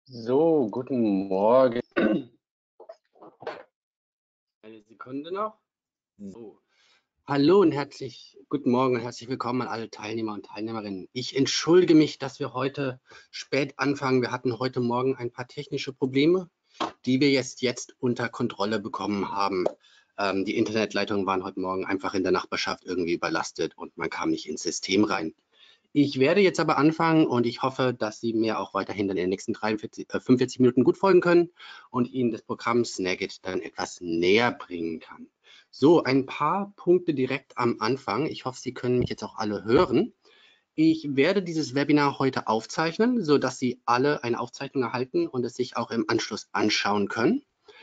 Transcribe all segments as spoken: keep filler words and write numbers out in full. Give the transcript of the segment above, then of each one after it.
So, guten Morgen. Eine Sekunde noch. So. Hallo und herzlich, guten Morgen und herzlich willkommen an alle Teilnehmer und Teilnehmerinnen. Ich entschuldige mich, dass wir heute spät anfangen. Wir hatten heute Morgen ein paar technische Probleme, die wir jetzt, jetzt unter Kontrolle bekommen haben. Ähm, die Internetleitungen waren heute Morgen einfach in der Nachbarschaft irgendwie überlastet und man kam nicht ins System rein. Ich werde jetzt aber anfangen und ich hoffe, dass Sie mir auch weiterhin dann in den nächsten dreiundvierzig, äh, fünfundvierzig Minuten gut folgen können und Ihnen das Programm Snagit dann etwas näher bringen kann. So, ein paar Punkte direkt am Anfang. Ich hoffe, Sie können mich jetzt auch alle hören. Ich werde dieses Webinar heute aufzeichnen, sodass Sie alle eine Aufzeichnung erhalten und es sich auch im Anschluss anschauen können.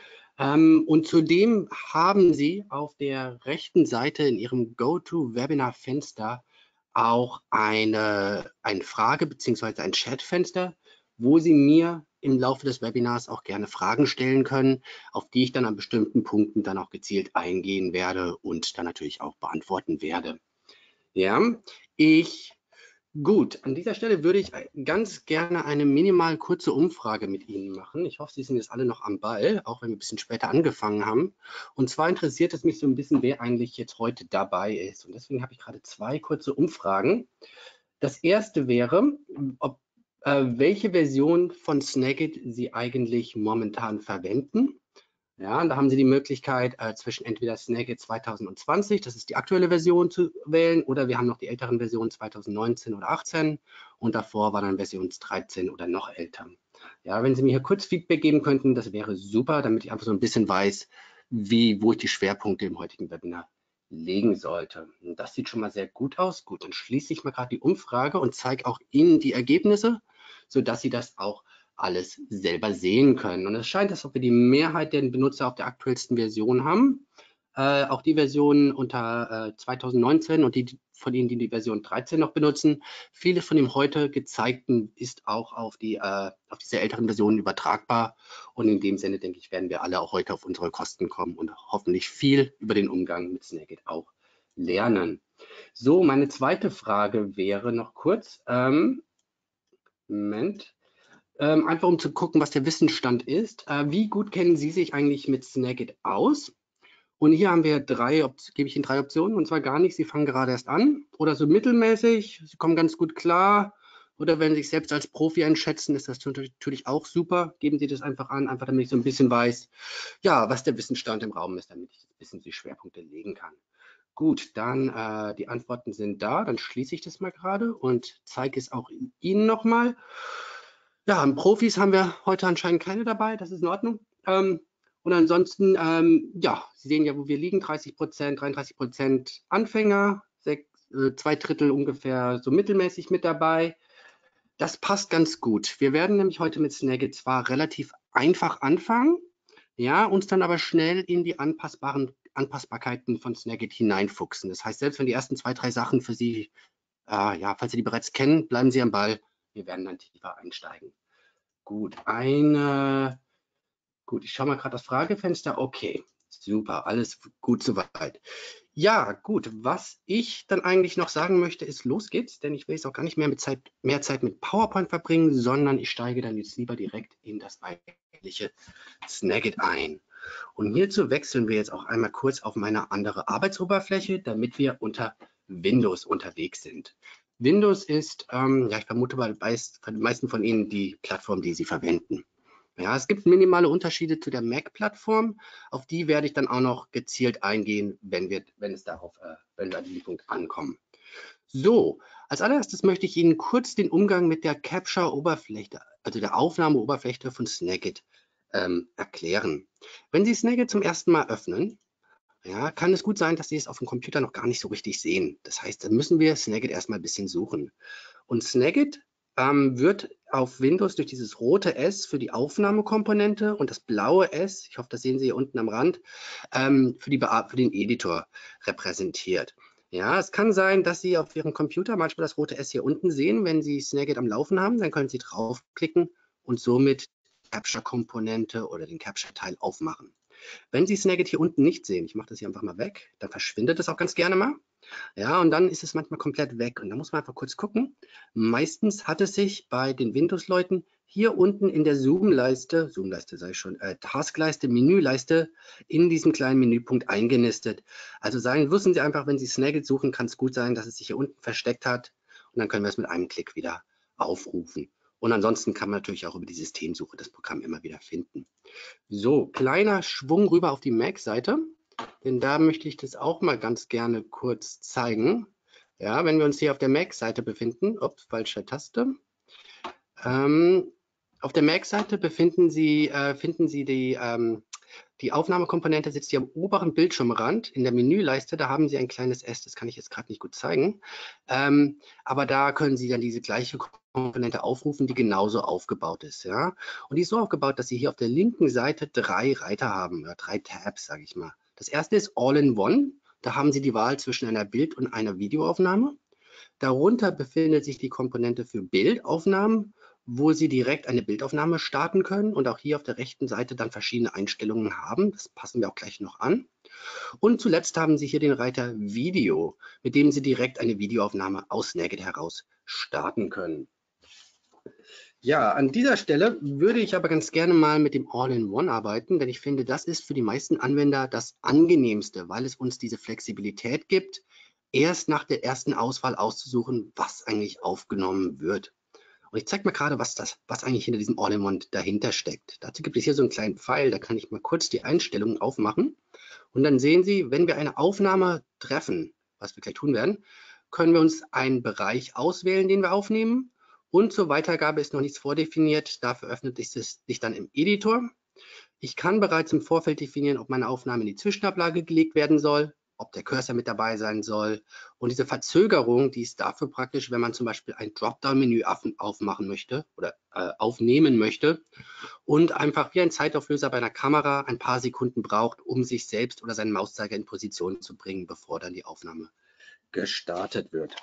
Ähm, und zudem haben Sie auf der rechten Seite in Ihrem GoToWebinar-Fenster auch eine, eine Frage bzw. ein Chatfenster, wo Sie mir im Laufe des Webinars auch gerne Fragen stellen können, auf die ich dann an bestimmten Punkten dann auch gezielt eingehen werde und dann natürlich auch beantworten werde. Ja, ich Gut, an dieser Stelle würde ich ganz gerne eine minimal kurze Umfrage mit Ihnen machen. Ich hoffe, Sie sind jetzt alle noch am Ball, auch wenn wir ein bisschen später angefangen haben. Und zwar interessiert es mich so ein bisschen, wer eigentlich jetzt heute dabei ist. Und deswegen habe ich gerade zwei kurze Umfragen. Das erste wäre, ob, äh, welche Version von Snagit Sie eigentlich momentan verwenden. Ja, und da haben Sie die Möglichkeit, äh, zwischen entweder Snagit zwanzig zwanzig, das ist die aktuelle Version, zu wählen, oder wir haben noch die älteren Versionen zwanzig neunzehn oder achtzehn und davor war dann Version dreizehn oder noch älter. Ja, wenn Sie mir hier kurz Feedback geben könnten, das wäre super, damit ich einfach so ein bisschen weiß, wie, wo ich die Schwerpunkte im heutigen Webinar legen sollte. Und das sieht schon mal sehr gut aus. Gut, dann schließe ich mal gerade die Umfrage und zeige auch Ihnen die Ergebnisse, sodass Sie das auch alles selber sehen können. Und es scheint, als ob wir die Mehrheit der Benutzer auf der aktuellsten Version haben. Äh, auch die Version unter äh, zwanzig neunzehn und die von Ihnen, die die Version dreizehn noch benutzen. Viele von dem heute gezeigten ist auch auf, die, äh, auf diese älteren Versionen übertragbar. Und in dem Sinne, denke ich, werden wir alle auch heute auf unsere Kosten kommen und hoffentlich viel über den Umgang mit Snagit auch lernen. So, meine zweite Frage wäre noch kurz. Ähm, Moment. Ähm, einfach um zu gucken, was der Wissensstand ist. Äh, wie gut kennen Sie sich eigentlich mit Snagit aus? Und hier haben wir drei, gebe ich Ihnen drei Optionen, und zwar gar nicht, Sie fangen gerade erst an, oder so mittelmäßig, Sie kommen ganz gut klar, oder wenn Sie sich selbst als Profi einschätzen, ist das natürlich auch super. Geben Sie das einfach an, einfach damit ich so ein bisschen weiß, ja, was der Wissensstand im Raum ist, damit ich ein bisschen die Schwerpunkte legen kann. Gut, dann äh, die Antworten sind da, dann schließe ich das mal gerade und zeige es auch Ihnen nochmal. Ja, Profis haben wir heute anscheinend keine dabei, das ist in Ordnung. Ähm, und ansonsten, ähm, ja, Sie sehen ja, wo wir liegen, dreißig Prozent, dreiunddreißig Prozent Anfänger, sechs, äh, zwei Drittel ungefähr so mittelmäßig mit dabei. Das passt ganz gut. Wir werden nämlich heute mit Snagit zwar relativ einfach anfangen, ja, uns dann aber schnell in die anpassbaren Anpassbarkeiten von Snagit hineinfuchsen. Das heißt, selbst wenn die ersten zwei, drei Sachen für Sie, äh, ja, falls Sie die bereits kennen, bleiben Sie am Ball. Wir werden dann tiefer einsteigen. Gut, eine, gut, ich schaue mal gerade das Fragefenster. Okay, super, alles gut soweit. Ja, gut, was ich dann eigentlich noch sagen möchte, ist, los geht's, denn ich will jetzt auch gar nicht mehr, mit Zeit, mehr Zeit mit PowerPoint verbringen, sondern ich steige dann jetzt lieber direkt in das eigentliche Snagit ein. Und hierzu wechseln wir jetzt auch einmal kurz auf meine andere Arbeitsoberfläche, damit wir unter Windows unterwegs sind. Windows ist, ähm, ja, ich vermute bei den meisten von Ihnen die Plattform, die Sie verwenden. Ja, es gibt minimale Unterschiede zu der Mac-Plattform. Auf die werde ich dann auch noch gezielt eingehen, wenn wir, wenn es darauf, äh, wenn wir an diesem Punkt ankommen. So, als allererstes möchte ich Ihnen kurz den Umgang mit der Capture-Oberfläche, also der Aufnahmeoberfläche von Snagit, ähm, erklären. Wenn Sie Snagit zum ersten Mal öffnen, ja, kann es gut sein, dass Sie es auf dem Computer noch gar nicht so richtig sehen. Das heißt, dann müssen wir Snagit erstmal ein bisschen suchen. Und Snagit ähm, wird auf Windows durch dieses rote S für die Aufnahmekomponente und das blaue S, ich hoffe, das sehen Sie hier unten am Rand, ähm, für, die für den Editor repräsentiert. Ja, es kann sein, dass Sie auf Ihrem Computer manchmal das rote S hier unten sehen. Wenn Sie Snagit am Laufen haben, dann können Sie draufklicken und somit die Capture-Komponente oder den Capture-Teil aufmachen. Wenn Sie Snagit hier unten nicht sehen, ich mache das hier einfach mal weg, dann verschwindet es auch ganz gerne mal. Ja, und dann ist es manchmal komplett weg. Und da muss man einfach kurz gucken. Meistens hat es sich bei den Windows-Leuten hier unten in der Zoom-Leiste, Zoom-Leiste sei schon, äh, Taskleiste, Menüleiste in diesem kleinen Menüpunkt eingenistet. Also sagen, wissen Sie einfach, wenn Sie Snagit suchen, kann es gut sein, dass es sich hier unten versteckt hat und dann können wir es mit einem Klick wieder aufrufen. Und ansonsten kann man natürlich auch über die Systemsuche das Programm immer wieder finden. So, kleiner Schwung rüber auf die Mac-Seite, denn da möchte ich das auch mal ganz gerne kurz zeigen. Ja, wenn wir uns hier auf der Mac-Seite befinden, ups, falsche Taste. Ähm, auf der Mac-Seite befinden Sie, äh, finden Sie die, ähm, die Aufnahmekomponente sitzt hier am oberen Bildschirmrand in der Menüleiste. Da haben Sie ein kleines S, das kann ich jetzt gerade nicht gut zeigen. Ähm, aber da können Sie dann diese gleiche Komponente aufrufen, die genauso aufgebaut ist. Ja? Und die ist so aufgebaut, dass Sie hier auf der linken Seite drei Reiter haben, oder drei Tabs, sage ich mal. Das erste ist All-in-One. Da haben Sie die Wahl zwischen einer Bild- und einer Videoaufnahme. Darunter befindet sich die Komponente für Bildaufnahmen, wo Sie direkt eine Bildaufnahme starten können und auch hier auf der rechten Seite dann verschiedene Einstellungen haben. Das passen wir auch gleich noch an. Und zuletzt haben Sie hier den Reiter Video, mit dem Sie direkt eine Videoaufnahme aus Snagit heraus starten können. Ja, an dieser Stelle würde ich aber ganz gerne mal mit dem All-in-One arbeiten, denn ich finde, das ist für die meisten Anwender das Angenehmste, weil es uns diese Flexibilität gibt, erst nach der ersten Auswahl auszusuchen, was eigentlich aufgenommen wird. Und ich zeige mal gerade, was das, was eigentlich hinter diesem All-in-One dahinter steckt. Dazu gibt es hier so einen kleinen Pfeil, da kann ich mal kurz die Einstellungen aufmachen. Und dann sehen Sie, wenn wir eine Aufnahme treffen, was wir gleich tun werden, können wir uns einen Bereich auswählen, den wir aufnehmen. Und zur Weitergabe ist noch nichts vordefiniert. Dafür öffnet sich das sich dann im Editor. Ich kann bereits im Vorfeld definieren, ob meine Aufnahme in die Zwischenablage gelegt werden soll, ob der Cursor mit dabei sein soll. Und diese Verzögerung, die ist dafür praktisch, wenn man zum Beispiel ein Dropdown-Menü aufmachen möchte oder äh, aufnehmen möchte und einfach wie ein Zeitauflöser bei einer Kamera ein paar Sekunden braucht, um sich selbst oder seinen Mauszeiger in Position zu bringen, bevor dann die Aufnahme gestartet wird.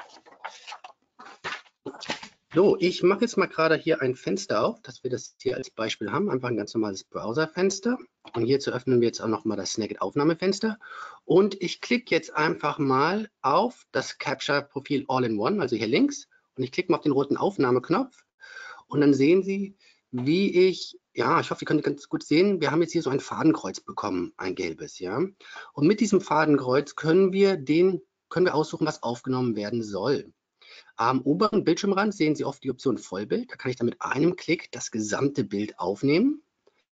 So, ich mache jetzt mal gerade hier ein Fenster auf, dass wir das hier als Beispiel haben. Einfach ein ganz normales Browserfenster. Und hierzu öffnen wir jetzt auch noch mal das Snagit-Aufnahmefenster. Und ich klicke jetzt einfach mal auf das Capture-Profil All-in-One, also hier links. Und ich klicke mal auf den roten Aufnahmeknopf. Und dann sehen Sie, wie ich, ja, ich hoffe, Sie können ganz gut sehen, wir haben jetzt hier so ein Fadenkreuz bekommen, ein gelbes, ja. Und mit diesem Fadenkreuz können wir den, können wir aussuchen, was aufgenommen werden soll. Am oberen Bildschirmrand sehen Sie oft die Option Vollbild. Da kann ich dann mit einem Klick das gesamte Bild aufnehmen.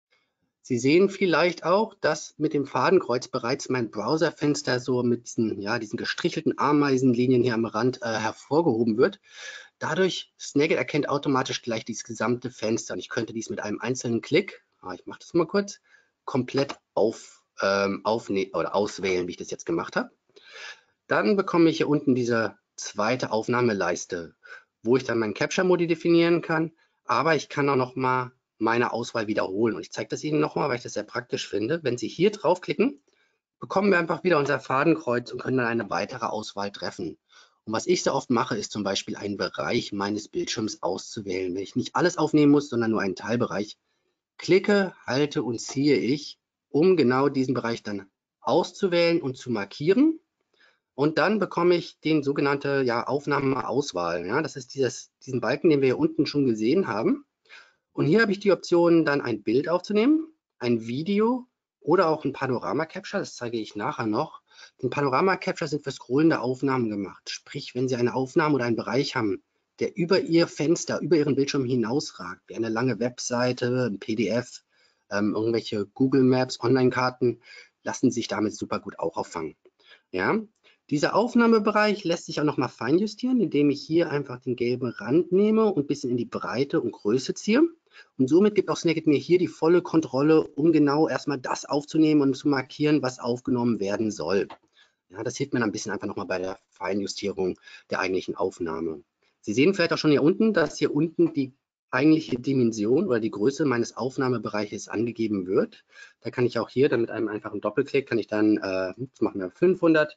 Sie sehen vielleicht auch, dass mit dem Fadenkreuz bereits mein Browserfenster so mit diesen, ja, diesen gestrichelten Ameisenlinien hier am Rand äh, hervorgehoben wird. Dadurch, Snagit erkennt automatisch gleich dieses gesamte Fenster und ich könnte dies mit einem einzelnen Klick, ah, ich mache das mal kurz, komplett auf, ähm, aufnehmen oder auswählen, wie ich das jetzt gemacht habe. Dann bekomme ich hier unten diese zweite Aufnahmeleiste, wo ich dann meinen Capture-Modi definieren kann, aber ich kann auch noch mal meine Auswahl wiederholen. Und ich zeige das Ihnen noch mal, weil ich das sehr praktisch finde. Wenn Sie hier draufklicken, bekommen wir einfach wieder unser Fadenkreuz und können dann eine weitere Auswahl treffen. Und was ich sehr oft mache, ist zum Beispiel einen Bereich meines Bildschirms auszuwählen. Wenn ich nicht alles aufnehmen muss, sondern nur einen Teilbereich, klicke, halte und ziehe ich, um genau diesen Bereich dann auszuwählen und zu markieren. Und dann bekomme ich den sogenannte ja, Aufnahmeauswahl. Ja, das ist dieses, diesen Balken, den wir hier unten schon gesehen haben. Und hier habe ich die Option, dann ein Bild aufzunehmen, ein Video oder auch ein Panorama-Capture. Das zeige ich nachher noch. Den Panorama-Capture sind für scrollende Aufnahmen gemacht. Sprich, wenn Sie eine Aufnahme oder einen Bereich haben, der über Ihr Fenster, über Ihren Bildschirm hinausragt, wie eine lange Webseite, ein P D F, ähm, irgendwelche Google Maps, Online-Karten, lassen sich damit super gut auch auffangen. Ja, dieser Aufnahmebereich lässt sich auch noch mal feinjustieren, indem ich hier einfach den gelben Rand nehme und ein bisschen in die Breite und Größe ziehe. Und somit gibt auch Snagit mir hier die volle Kontrolle, um genau erstmal das aufzunehmen und zu markieren, was aufgenommen werden soll. Ja, das hilft mir dann ein bisschen einfach noch mal bei der Feinjustierung der eigentlichen Aufnahme. Sie sehen vielleicht auch schon hier unten, dass hier unten die eigentliche Dimension oder die Größe meines Aufnahmebereiches angegeben wird. Da kann ich auch hier dann mit einem einfachen Doppelklick, kann ich dann, äh, jetzt machen wir fünfhundert,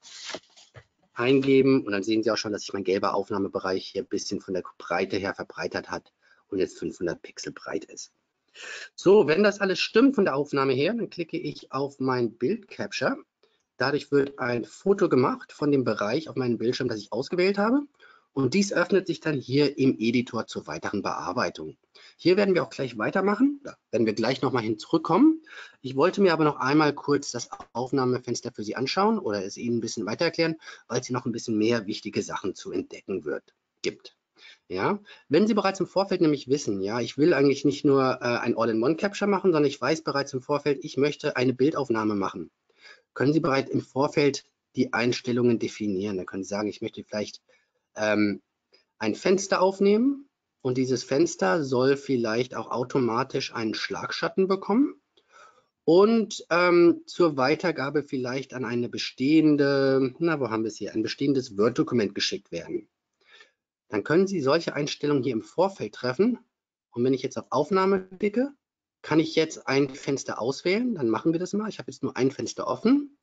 eingeben und dann sehen Sie auch schon, dass sich mein gelber Aufnahmebereich hier ein bisschen von der Breite her verbreitert hat und jetzt fünfhundert Pixel breit ist. So, wenn das alles stimmt von der Aufnahme her, dann klicke ich auf mein Bild Capture. Dadurch wird ein Foto gemacht von dem Bereich auf meinem Bildschirm, das ich ausgewählt habe. Und dies öffnet sich dann hier im Editor zur weiteren Bearbeitung. Hier werden wir auch gleich weitermachen, da werden wir gleich nochmal hin zurückkommen. Ich wollte mir aber noch einmal kurz das Aufnahmefenster für Sie anschauen oder es Ihnen ein bisschen weiter erklären, weil es hier noch ein bisschen mehr wichtige Sachen zu entdecken wird, gibt. Ja, wenn Sie bereits im Vorfeld nämlich wissen, ja, ich will eigentlich nicht nur äh, ein All-in-One-Capture machen, sondern ich weiß bereits im Vorfeld, ich möchte eine Bildaufnahme machen, können Sie bereits im Vorfeld die Einstellungen definieren. Da können Sie sagen, ich möchte vielleicht ähm, ein Fenster aufnehmen und dieses Fenster soll vielleicht auch automatisch einen Schlagschatten bekommen und ähm, zur Weitergabe vielleicht an eine bestehende, na, wo haben wir es hier, ein bestehendes Word-Dokument geschickt werden. Dann können Sie solche Einstellungen hier im Vorfeld treffen. Und wenn ich jetzt auf Aufnahme klicke, kann ich jetzt ein Fenster auswählen. Dann machen wir das mal. Ich habe jetzt nur ein Fenster offen.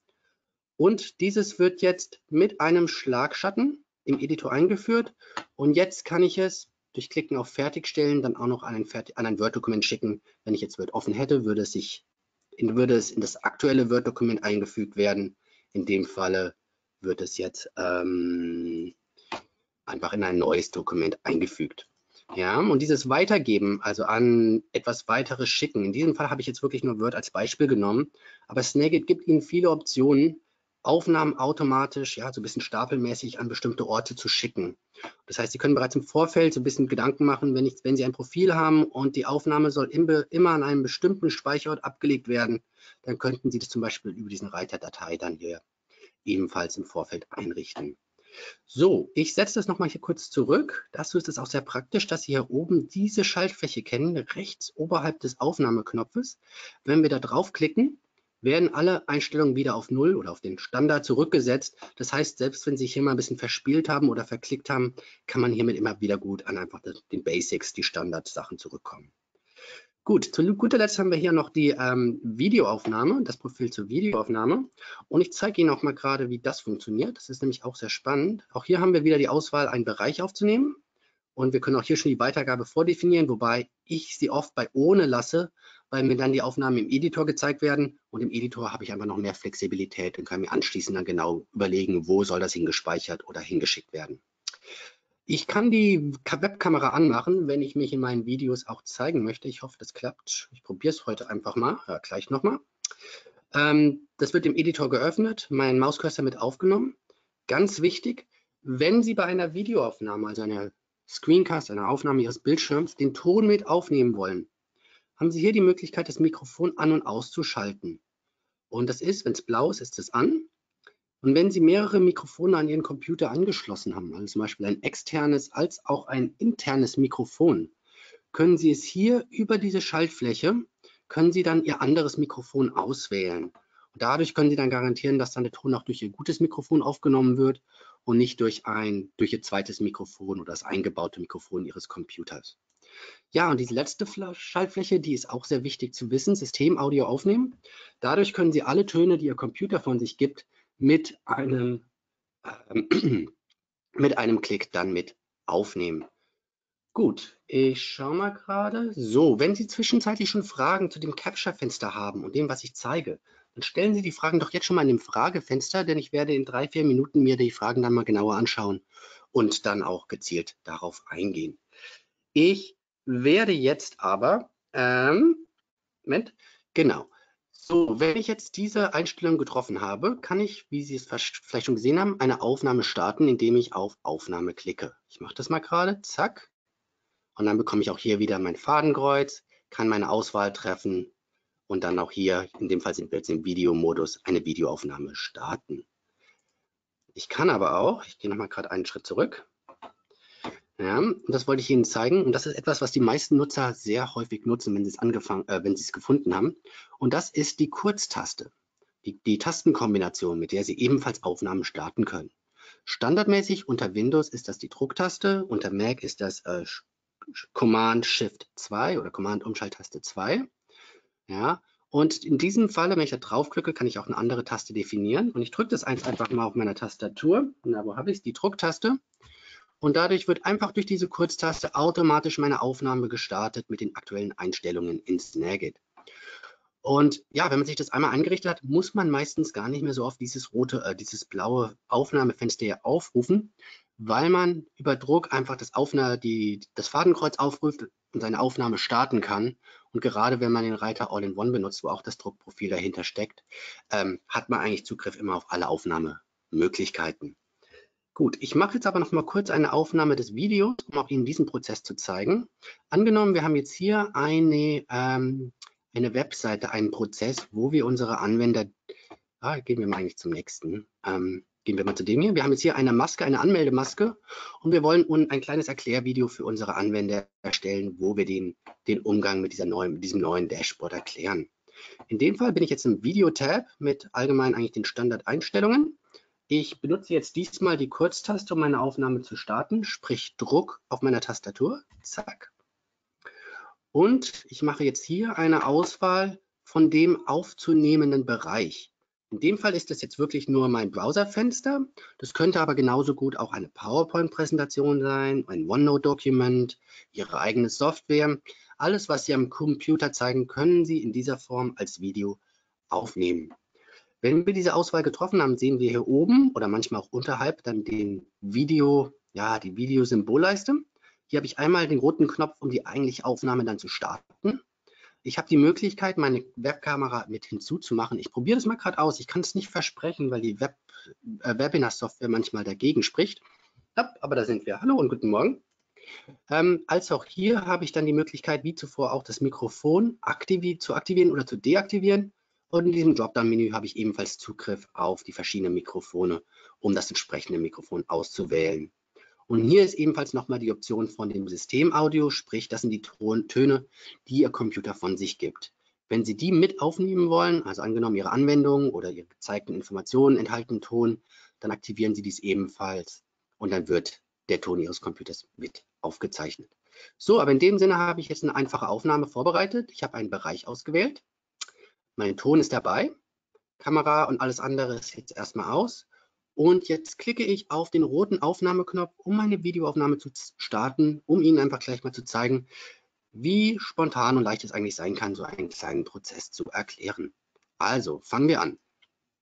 Und dieses wird jetzt mit einem Schlagschatten im Editor eingeführt. Und jetzt kann ich es durch Klicken auf Fertigstellen dann auch noch an ein, an ein Word-Dokument schicken. Wenn ich jetzt Word offen hätte, würde es, sich in, würde es in das aktuelle Word-Dokument eingefügt werden. In dem Falle wird es jetzt ähm, einfach in ein neues Dokument eingefügt. Ja, und dieses Weitergeben, also an etwas weiteres schicken, in diesem Fall habe ich jetzt wirklich nur Word als Beispiel genommen, aber Snagit gibt Ihnen viele Optionen, Aufnahmen automatisch, ja, so ein bisschen stapelmäßig an bestimmte Orte zu schicken. Das heißt, Sie können bereits im Vorfeld so ein bisschen Gedanken machen, wenn, ich, wenn Sie ein Profil haben und die Aufnahme soll im, immer an einem bestimmten Speicherort abgelegt werden, dann könnten Sie das zum Beispiel über diesen Reiter Datei dann hier ebenfalls im Vorfeld einrichten. So, ich setze das nochmal hier kurz zurück. Dazu ist es auch sehr praktisch, dass Sie hier oben diese Schaltfläche kennen, rechts oberhalb des Aufnahmeknopfes. Wenn wir da draufklicken, werden alle Einstellungen wieder auf Null oder auf den Standard zurückgesetzt. Das heißt, selbst wenn Sie sich hier mal ein bisschen verspielt haben oder verklickt haben, kann man hiermit immer wieder gut an einfach den Basics, die Standardsachen zurückkommen. Gut, zu guter Letzt haben wir hier noch die ähm, Videoaufnahme, das Profil zur Videoaufnahme. Und ich zeige Ihnen auch mal gerade, wie das funktioniert. Das ist nämlich auch sehr spannend. Auch hier haben wir wieder die Auswahl, einen Bereich aufzunehmen. Und wir können auch hier schon die Weitergabe vordefinieren, wobei ich sie oft bei ohne lasse, weil mir dann die Aufnahmen im Editor gezeigt werden. Und im Editor habe ich einfach noch mehr Flexibilität und kann mir anschließend dann genau überlegen, wo soll das hingespeichert oder hingeschickt werden. Ich kann die Webkamera anmachen, wenn ich mich in meinen Videos auch zeigen möchte. Ich hoffe, das klappt. Ich probiere es heute einfach mal, ja, gleich nochmal. Ähm, das wird im Editor geöffnet, mein Mauscursor mit aufgenommen. Ganz wichtig, wenn Sie bei einer Videoaufnahme, also einer Screencast, einer Aufnahme Ihres Bildschirms, den Ton mit aufnehmen wollen, haben Sie hier die Möglichkeit, das Mikrofon an- und auszuschalten. Und das ist, wenn es blau ist, ist es an. Und wenn Sie mehrere Mikrofone an Ihren Computer angeschlossen haben, also zum Beispiel ein externes als auch ein internes Mikrofon, können Sie es hier über diese Schaltfläche, können Sie dann Ihr anderes Mikrofon auswählen. Und dadurch können Sie dann garantieren, dass dann der Ton auch durch Ihr gutes Mikrofon aufgenommen wird und nicht durch ein durch Ihr zweites Mikrofon oder das eingebaute Mikrofon Ihres Computers. Ja, und diese letzte Schaltfläche, die ist auch sehr wichtig zu wissen, Systemaudio aufnehmen. Dadurch können Sie alle Töne, die Ihr Computer von sich gibt, mit einem, ähm, mit einem Klick dann mit aufnehmen. Gut, ich schaue mal gerade. So, wenn Sie zwischenzeitlich schon Fragen zu dem Capture-Fenster haben und dem, was ich zeige, dann stellen Sie die Fragen doch jetzt schon mal in dem Fragefenster, denn ich werde in drei, vier Minuten mir die Fragen dann mal genauer anschauen und dann auch gezielt darauf eingehen. Ich werde jetzt aber, ähm, Moment, genau. So, wenn ich jetzt diese Einstellung getroffen habe, kann ich, wie Sie es vielleicht schon gesehen haben, eine Aufnahme starten, indem ich auf Aufnahme klicke. Ich mache das mal gerade, zack. Und dann bekomme ich auch hier wieder mein Fadenkreuz, kann meine Auswahl treffen und dann auch hier, in dem Fall sind wir jetzt im Videomodus, eine Videoaufnahme starten. Ich kann aber auch, ich gehe nochmal gerade einen Schritt zurück. Ja, und das wollte ich Ihnen zeigen. Und das ist etwas, was die meisten Nutzer sehr häufig nutzen, wenn sie es angefangen, äh, wenn sie es gefunden haben. Und das ist die Kurztaste, die, die Tastenkombination, mit der Sie ebenfalls Aufnahmen starten können. Standardmäßig unter Windows ist das die Drucktaste, unter Mac ist das äh, Command Shift zwei oder Command Umschalttaste zwei. Ja, und in diesem Falle, wenn ich da draufklicke, kann ich auch eine andere Taste definieren. Und ich drücke das einfach mal auf meiner Tastatur. Na, wo habe ich es? Die Drucktaste. Und dadurch wird einfach durch diese Kurztaste automatisch meine Aufnahme gestartet mit den aktuellen Einstellungen in Snagit. Und ja, wenn man sich das einmal eingerichtet hat, muss man meistens gar nicht mehr so oft dieses rote, äh, dieses blaue Aufnahmefenster hier aufrufen, weil man über Druck einfach das, Aufnahme, die, das Fadenkreuz aufruft und seine Aufnahme starten kann. Und gerade wenn man den Reiter All-in-One benutzt, wo auch das Druckprofil dahinter steckt, ähm, hat man eigentlich Zugriff immer auf alle Aufnahmemöglichkeiten. Gut, ich mache jetzt aber noch mal kurz eine Aufnahme des Videos, um auch Ihnen diesen Prozess zu zeigen. Angenommen, wir haben jetzt hier eine, ähm, eine Webseite, einen Prozess, wo wir unsere Anwender, ah, gehen wir mal eigentlich zum nächsten, ähm, gehen wir mal zu dem hier. Wir haben jetzt hier eine Maske, eine Anmeldemaske und wir wollen ein kleines Erklärvideo für unsere Anwender erstellen, wo wir den, den Umgang mit, dieser neuen, mit diesem neuen Dashboard erklären. In dem Fall bin ich jetzt im Video-Tab mit allgemein eigentlich den Standardeinstellungen. Ich benutze jetzt diesmal die Kurztaste, um meine Aufnahme zu starten, sprich Druck auf meiner Tastatur. Zack. Und ich mache jetzt hier eine Auswahl von dem aufzunehmenden Bereich. In dem Fall ist das jetzt wirklich nur mein Browserfenster. Das könnte aber genauso gut auch eine PowerPoint-Präsentation sein, ein OneNote-Dokument, Ihre eigene Software. Alles, was Sie am Computer zeigen, können Sie in dieser Form als Video aufnehmen. Wenn wir diese Auswahl getroffen haben, sehen wir hier oben oder manchmal auch unterhalb dann den Video, ja, die Videosymbolleiste. Hier habe ich einmal den roten Knopf, um die eigentliche Aufnahme dann zu starten. Ich habe die Möglichkeit, meine Webkamera mit hinzuzumachen. Ich probiere das mal gerade aus. Ich kann es nicht versprechen, weil die Web, äh, Webinar-Software manchmal dagegen spricht. Ja, aber da sind wir. Hallo und guten Morgen. Ähm, als auch hier habe ich dann die Möglichkeit, wie zuvor auch das Mikrofon aktivieren, zu aktivieren oder zu deaktivieren. Und in diesem Dropdown-Menü habe ich ebenfalls Zugriff auf die verschiedenen Mikrofone, um das entsprechende Mikrofon auszuwählen. Und hier ist ebenfalls nochmal die Option von dem Systemaudio, sprich, das sind die Ton Töne, die Ihr Computer von sich gibt. Wenn Sie die mit aufnehmen wollen, also angenommen Ihre Anwendung oder Ihre gezeigten Informationen enthalten Ton, dann aktivieren Sie dies ebenfalls und dann wird der Ton Ihres Computers mit aufgezeichnet. So, aber in dem Sinne habe ich jetzt eine einfache Aufnahme vorbereitet. Ich habe einen Bereich ausgewählt. Mein Ton ist dabei, Kamera und alles andere ist jetzt erstmal aus. Und jetzt klicke ich auf den roten Aufnahmeknopf, um meine Videoaufnahme zu starten, um Ihnen einfach gleich mal zu zeigen, wie spontan und leicht es eigentlich sein kann, so einen kleinen Prozess zu erklären. Also, fangen wir an.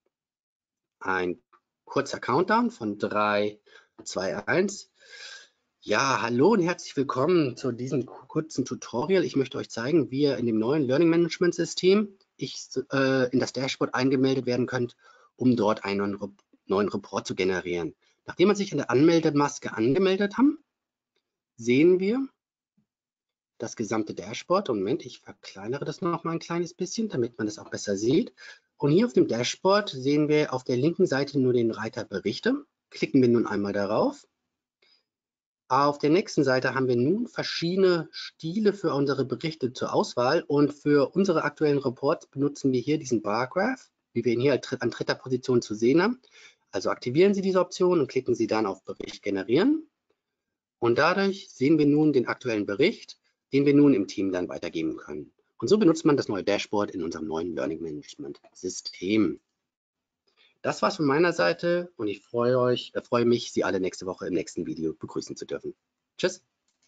Ein kurzer Countdown von drei, zwei, eins. Ja, hallo und herzlich willkommen zu diesem kurzen Tutorial. Ich möchte euch zeigen, wie ihr in dem neuen Learning Management System ich, äh, in das Dashboard eingemeldet werden könnt, um dort einen neuen Report zu generieren. Nachdem wir sich in der Anmeldemaske angemeldet haben, sehen wir das gesamte Dashboard. Und Moment, ich verkleinere das noch mal ein kleines bisschen, damit man das auch besser sieht. Und hier auf dem Dashboard sehen wir auf der linken Seite nur den Reiter Berichte. Klicken wir nun einmal darauf. Auf der nächsten Seite haben wir nun verschiedene Stile für unsere Berichte zur Auswahl und für unsere aktuellen Reports benutzen wir hier diesen Bargraph, wie wir ihn hier an dritter Position zu sehen haben. Also aktivieren Sie diese Option und klicken Sie dann auf Bericht generieren. Und dadurch sehen wir nun den aktuellen Bericht, den wir nun im Team dann weitergeben können. Und so benutzt man das neue Dashboard in unserem neuen Learning Management System. Das war's von meiner Seite und ich freue euch, äh, freue mich, Sie alle nächste Woche im nächsten Video begrüßen zu dürfen. Tschüss.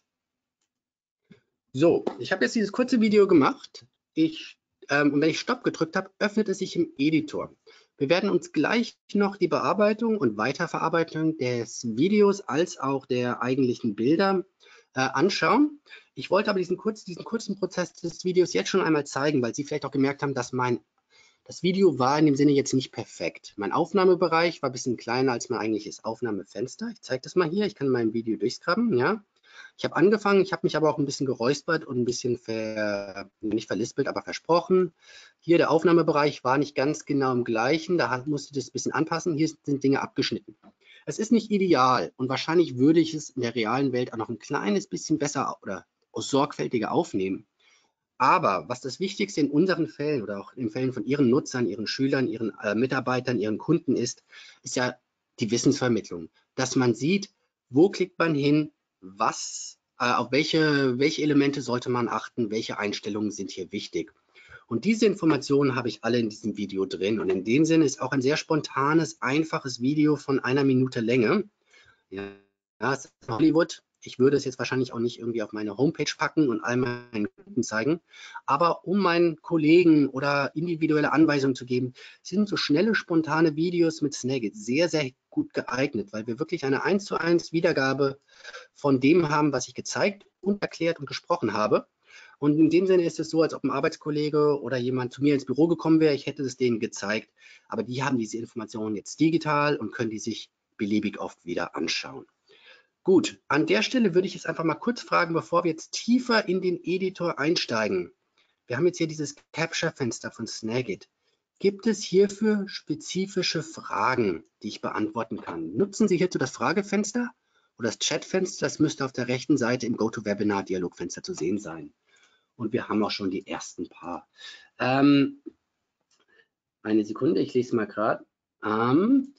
So, ich habe jetzt dieses kurze Video gemacht. Ich, ähm, und wenn ich Stopp gedrückt habe, öffnet es sich im Editor. Wir werden uns gleich noch die Bearbeitung und Weiterverarbeitung des Videos als auch der eigentlichen Bilder äh, anschauen. Ich wollte aber diesen, kurz, diesen kurzen Prozess des Videos jetzt schon einmal zeigen, weil Sie vielleicht auch gemerkt haben, dass mein Das Video war in dem Sinne jetzt nicht perfekt. Mein Aufnahmebereich war ein bisschen kleiner als mein eigentliches Aufnahmefenster. Ich zeige das mal hier. Ich kann mein Video durchscrubben. Ja. Ich habe angefangen, ich habe mich aber auch ein bisschen geräuspert und ein bisschen ver, nicht verlispelt, aber versprochen. Hier der Aufnahmebereich war nicht ganz genau im gleichen. Da musste ich das ein bisschen anpassen. Hier sind Dinge abgeschnitten. Es ist nicht ideal und wahrscheinlich würde ich es in der realen Welt auch noch ein kleines bisschen besser oder sorgfältiger aufnehmen. Aber was das Wichtigste in unseren Fällen oder auch in Fällen von Ihren Nutzern, Ihren Schülern, Ihren äh, Mitarbeitern, Ihren Kunden ist, ist ja die Wissensvermittlung. Dass man sieht, wo klickt man hin, was, äh, auf welche, welche Elemente sollte man achten, welche Einstellungen sind hier wichtig. Und diese Informationen habe ich alle in diesem Video drin. Und in dem Sinne ist auch ein sehr spontanes, einfaches Video von einer Minute Länge. Ja, das ist Hollywood. Ich würde es jetzt wahrscheinlich auch nicht irgendwie auf meine Homepage packen und all meinen Kunden zeigen. Aber um meinen Kollegen oder individuelle Anweisungen zu geben, sind so schnelle, spontane Videos mit Snagit sehr, sehr gut geeignet, weil wir wirklich eine eins zu eins Wiedergabe von dem haben, was ich gezeigt und erklärt und gesprochen habe. Und in dem Sinne ist es so, als ob ein Arbeitskollege oder jemand zu mir ins Büro gekommen wäre, ich hätte es denen gezeigt, aber die haben diese Informationen jetzt digital und können die sich beliebig oft wieder anschauen. Gut, an der Stelle würde ich jetzt einfach mal kurz fragen, bevor wir jetzt tiefer in den Editor einsteigen. Wir haben jetzt hier dieses Capture-Fenster von Snagit. Gibt es hierfür spezifische Fragen, die ich beantworten kann? Nutzen Sie hierzu das Fragefenster oder das Chatfenster? Das müsste auf der rechten Seite im GoToWebinar-Dialogfenster zu sehen sein. Und wir haben auch schon die ersten paar. Ähm, eine Sekunde, ich lese mal gerade. Ähm,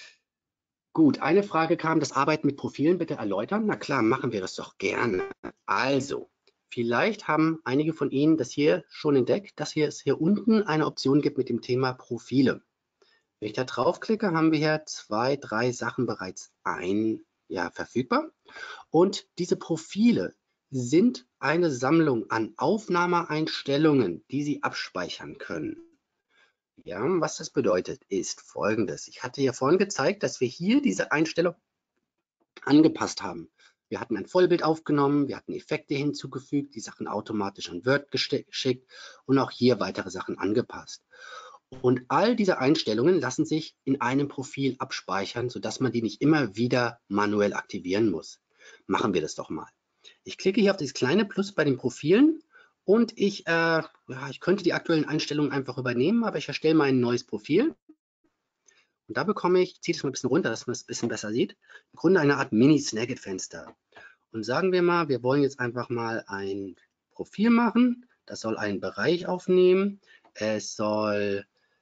gut, eine Frage kam, das Arbeiten mit Profilen bitte erläutern. Na klar, machen wir das doch gerne. Also, vielleicht haben einige von Ihnen das hier schon entdeckt, dass hier es hier unten eine Option gibt mit dem Thema Profile. Wenn ich da draufklicke, haben wir hier zwei, drei Sachen bereits ein, ja, verfügbar. Und diese Profile sind eine Sammlung an Aufnahmeeinstellungen, die Sie abspeichern können. Ja, was das bedeutet, ist Folgendes. Ich hatte ja vorhin gezeigt, dass wir hier diese Einstellung angepasst haben. Wir hatten ein Vollbild aufgenommen, wir hatten Effekte hinzugefügt, die Sachen automatisch an Word geschickt und auch hier weitere Sachen angepasst. Und all diese Einstellungen lassen sich in einem Profil abspeichern, sodass man die nicht immer wieder manuell aktivieren muss. Machen wir das doch mal. Ich klicke hier auf dieses kleine Plus bei den Profilen und ich, äh, ja, ich könnte die aktuellen Einstellungen einfach übernehmen, aber ich erstelle mal ein neues Profil. Und da bekomme ich, ich ziehe das mal ein bisschen runter, dass man es ein bisschen besser sieht, im Grunde eine Art Mini-Snagit-Fenster. Und sagen wir mal, wir wollen jetzt einfach mal ein Profil machen. Das soll einen Bereich aufnehmen. Es soll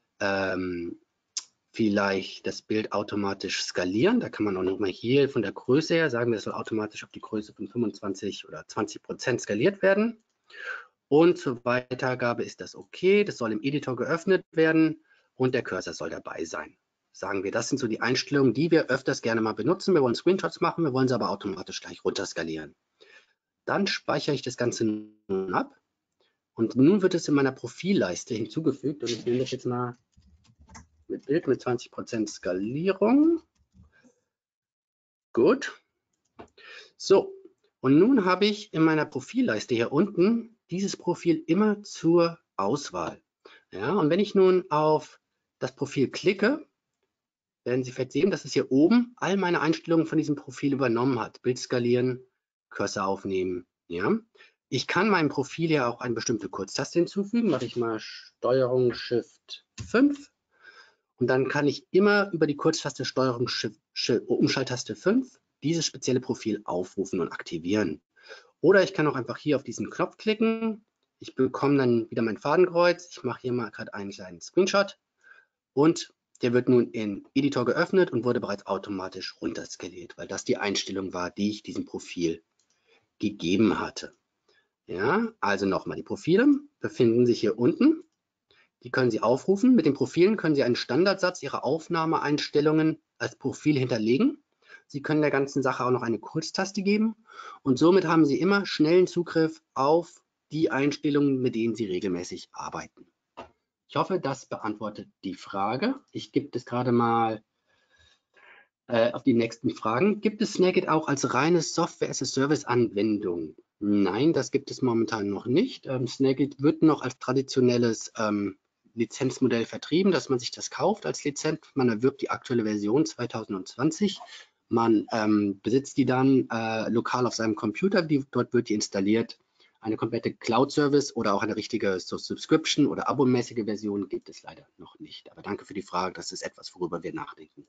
ähm, vielleicht das Bild automatisch skalieren. Da kann man auch nochmal hier von der Größe her sagen, das soll automatisch auf die Größe von fünfundzwanzig oder zwanzig Prozent skaliert werden. Und zur Weitergabe ist das okay. Das soll im Editor geöffnet werden und der Cursor soll dabei sein. Sagen wir, das sind so die Einstellungen, die wir öfters gerne mal benutzen. Wir wollen Screenshots machen, wir wollen sie aber automatisch gleich runterskalieren. Dann speichere ich das Ganze nun ab und nun wird es in meiner Profilleiste hinzugefügt und ich nehme das jetzt mal mit Bild mit zwanzig Prozent Skalierung. Gut. So, und nun habe ich in meiner Profilleiste hier unten dieses Profil immer zur Auswahl. Ja, und wenn ich nun auf das Profil klicke, werden Sie vielleicht sehen, dass es hier oben all meine Einstellungen von diesem Profil übernommen hat. Bild skalieren, Cursor aufnehmen. Ja. Ich kann meinem Profil ja auch eine bestimmte Kurztaste hinzufügen. Mache ich mal Steuerung Shift fünf. Und dann kann ich immer über die Kurztaste Steuerung Shift, Shift, Umschalttaste fünf dieses spezielle Profil aufrufen und aktivieren. Oder ich kann auch einfach hier auf diesen Knopf klicken. Ich bekomme dann wieder mein Fadenkreuz. Ich mache hier mal gerade einen kleinen Screenshot und der wird nun im Editor geöffnet und wurde bereits automatisch runterskaliert, weil das die Einstellung war, die ich diesem Profil gegeben hatte. Ja, also nochmal, die Profile befinden sich hier unten. Die können Sie aufrufen. Mit den Profilen können Sie einen Standardsatz Ihrer Aufnahmeeinstellungen als Profil hinterlegen. Sie können der ganzen Sache auch noch eine Kurztaste geben und somit haben Sie immer schnellen Zugriff auf die Einstellungen, mit denen Sie regelmäßig arbeiten. Ich hoffe, das beantwortet die Frage. Ich gebe das gerade mal äh, auf die nächsten Fragen. Gibt es Snagit auch als reine Software-as-a-Service-Anwendung? Nein, das gibt es momentan noch nicht. Ähm, Snagit wird noch als traditionelles ähm, Lizenzmodell vertrieben, dass man sich das kauft als Lizenz. Man erwirbt die aktuelle Version zwanzig zwanzig. Man ähm, besitzt die dann äh, lokal auf seinem Computer. Die, dort wird die installiert. Eine komplette Cloud-Service oder auch eine richtige so Subscription- oder abomäßige Version gibt es leider noch nicht. Aber danke für die Frage. Das ist etwas, worüber wir nachdenken.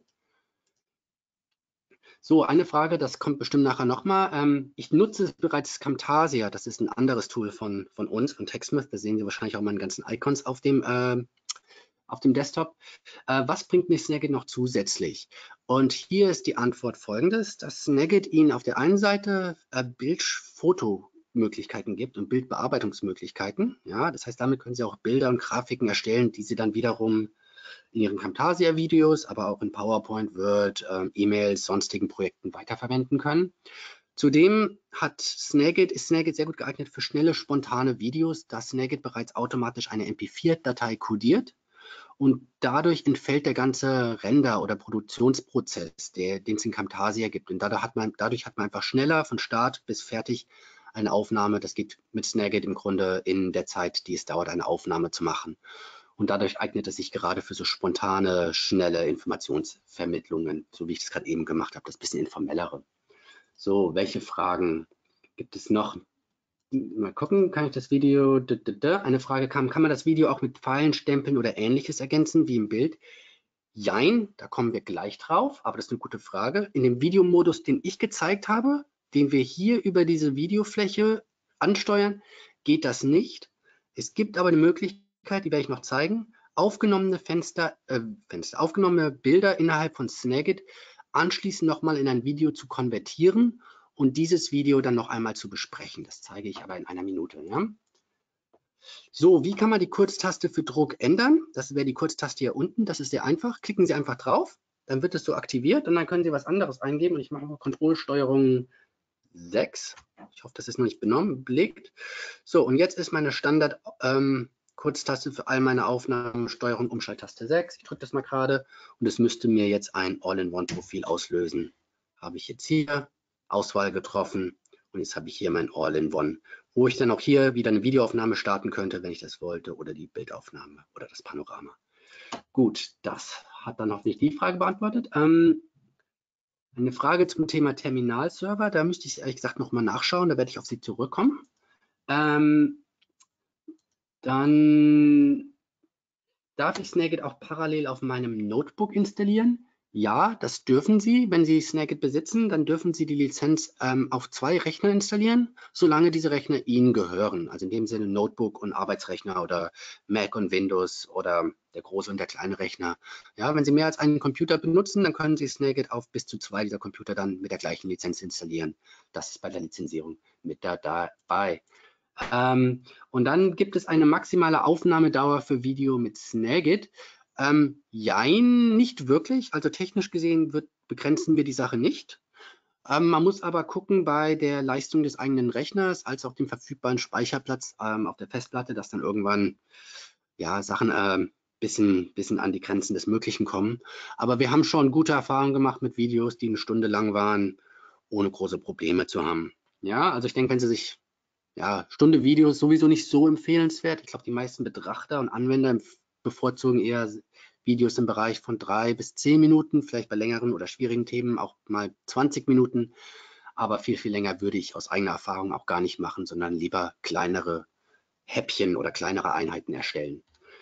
So, eine Frage, das kommt bestimmt nachher nochmal. Ähm, ich nutze bereits Camtasia. Das ist ein anderes Tool von, von uns, von TechSmith. Da sehen Sie wahrscheinlich auch meine ganzen Icons auf dem, äh, auf dem Desktop. Äh, was bringt mir Snagit noch zusätzlich? Und hier ist die Antwort folgendes, dass Snagit Ihnen auf der einen Seite äh, Bildfotomöglichkeiten gibt und Bildbearbeitungsmöglichkeiten. Ja, das heißt, damit können Sie auch Bilder und Grafiken erstellen, die Sie dann wiederum in Ihren Camtasia-Videos, aber auch in PowerPoint, Word, äh, E-Mails, sonstigen Projekten weiterverwenden können. Zudem hat Snagit, ist Snagit sehr gut geeignet für schnelle, spontane Videos, da Snagit bereits automatisch eine M P vier Datei kodiert und dadurch entfällt der ganze Render- oder Produktionsprozess, der, den es in Camtasia gibt. Und dadurch hat, man, dadurch hat man einfach schneller von Start bis fertig eine Aufnahme. Das geht mit Snagit im Grunde in der Zeit, die es dauert, eine Aufnahme zu machen. Und dadurch eignet es sich gerade für so spontane, schnelle Informationsvermittlungen, so wie ich das gerade eben gemacht habe, das bisschen informellere. So, welche Fragen gibt es noch? Mal gucken, kann ich das Video, eine Frage kam, kann man das Video auch mit Pfeilen, Stempeln oder Ähnliches ergänzen, wie im Bild? Jein, da kommen wir gleich drauf, aber das ist eine gute Frage. In dem Videomodus, den ich gezeigt habe, den wir hier über diese Videofläche ansteuern, geht das nicht. Es gibt aber eine Möglichkeit, die werde ich noch zeigen, aufgenommene Fenster, äh, Fenster, aufgenommene Bilder innerhalb von Snagit anschließend nochmal in ein Video zu konvertieren und dieses Video dann noch einmal zu besprechen. Das zeige ich aber in einer Minute. Ja? So, wie kann man die Kurztaste für Druck ändern? Das wäre die Kurztaste hier unten. Das ist sehr einfach. Klicken Sie einfach drauf, dann wird es so aktiviert und dann können Sie was anderes eingeben. Und ich mache mal Kontrollsteuerung sechs. Ich hoffe, das ist noch nicht benommen, belegt. So, und jetzt ist meine Standard ähm, Kurztaste für all meine Aufnahmen, Steuerung, Umschalttaste sechs. Ich drücke das mal gerade und es müsste mir jetzt ein All-in-One-Profil auslösen. Habe ich jetzt hier Auswahl getroffen und jetzt habe ich hier mein All-in-One, wo ich dann auch hier wieder eine Videoaufnahme starten könnte, wenn ich das wollte, oder die Bildaufnahme oder das Panorama. Gut, das hat dann hoffentlich die Frage beantwortet. Ähm, eine Frage zum Thema Terminalserver, da müsste ich ehrlich gesagt nochmal nachschauen, da werde ich auf Sie zurückkommen. Ähm, Dann darf ich Snagit auch parallel auf meinem Notebook installieren? Ja, das dürfen Sie. Wenn Sie Snagit besitzen, dann dürfen Sie die Lizenz ähm, auf zwei Rechner installieren, solange diese Rechner Ihnen gehören. Also in dem Sinne Notebook und Arbeitsrechner oder Mac und Windows oder der große und der kleine Rechner. Ja, wenn Sie mehr als einen Computer benutzen, dann können Sie Snagit auf bis zu zwei dieser Computer dann mit der gleichen Lizenz installieren. Das ist bei der Lizenzierung mit da dabei. Ähm, und dann gibt es eine maximale Aufnahmedauer für Video mit Snagit. Ähm, jein, nicht wirklich. Also technisch gesehen wird, begrenzen wir die Sache nicht. Ähm, man muss aber gucken bei der Leistung des eigenen Rechners als auch dem verfügbaren Speicherplatz ähm, auf der Festplatte, dass dann irgendwann ja, Sachen äh, bisschen, bisschen an die Grenzen des Möglichen kommen. Aber wir haben schon gute Erfahrungen gemacht mit Videos, die eine Stunde lang waren, ohne große Probleme zu haben. Ja, also ich denke, wenn Sie sich ja, Stunde Video ist sowieso nicht so empfehlenswert. Ich glaube, die meisten Betrachter und Anwender bevorzugen eher Videos im Bereich von drei bis zehn Minuten, vielleicht bei längeren oder schwierigen Themen auch mal zwanzig Minuten. Aber viel, viel länger würde ich aus eigener Erfahrung auch gar nicht machen, sondern lieber kleinere Häppchen oder kleinere Einheiten erstellen.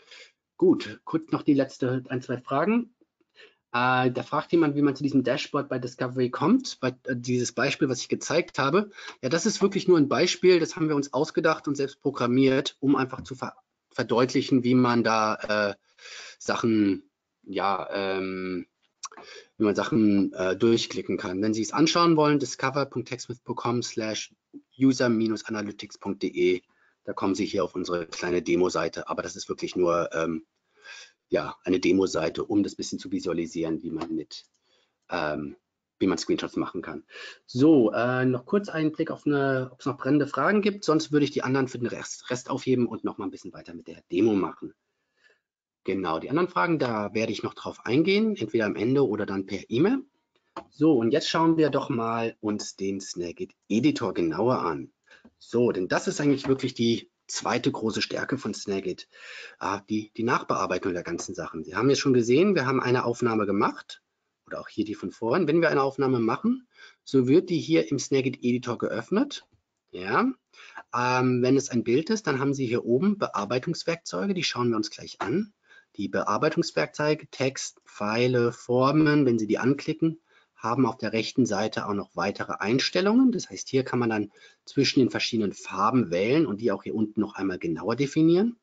Gut, kurz noch die letzte ein, zwei Fragen. Äh, da fragt jemand, wie man zu diesem Dashboard bei Discovery kommt, bei äh, dieses Beispiel, was ich gezeigt habe. Ja, das ist wirklich nur ein Beispiel, das haben wir uns ausgedacht und selbst programmiert, um einfach zu ver verdeutlichen, wie man da äh, Sachen, ja, ähm, wie man Sachen äh, durchklicken kann. Wenn Sie es anschauen wollen, discover punkt techsmith punkt com slash user analytics punkt de, da kommen Sie hier auf unsere kleine Demo-Seite, aber das ist wirklich nur ähm, ja, eine Demo-Seite, um das bisschen zu visualisieren, wie man mit, ähm, wie man Screenshots machen kann. So, äh, noch kurz einen Blick auf eine, ob es noch brennende Fragen gibt. Sonst würde ich die anderen für den Rest, Rest aufheben und noch mal ein bisschen weiter mit der Demo machen. Genau, die anderen Fragen, da werde ich noch drauf eingehen, entweder am Ende oder dann per E-Mail. So, und jetzt schauen wir doch mal uns den Snagit Editor genauer an. So, denn das ist eigentlich wirklich die zweite große Stärke von Snagit, ah, die, die Nachbearbeitung der ganzen Sachen. Sie haben jetzt schon gesehen, wir haben eine Aufnahme gemacht, oder auch hier die von vorhin. Wenn wir eine Aufnahme machen, so wird die hier im Snagit Editor geöffnet. Ja. Ähm, wenn es ein Bild ist, dann haben Sie hier oben Bearbeitungswerkzeuge, die schauen wir uns gleich an. Die Bearbeitungswerkzeuge, Text, Pfeile, Formen, wenn Sie die anklicken, haben auf der rechten Seite auch noch weitere Einstellungen. Das heißt, hier kann man dann zwischen den verschiedenen Farben wählen und die auch hier unten noch einmal genauer definieren.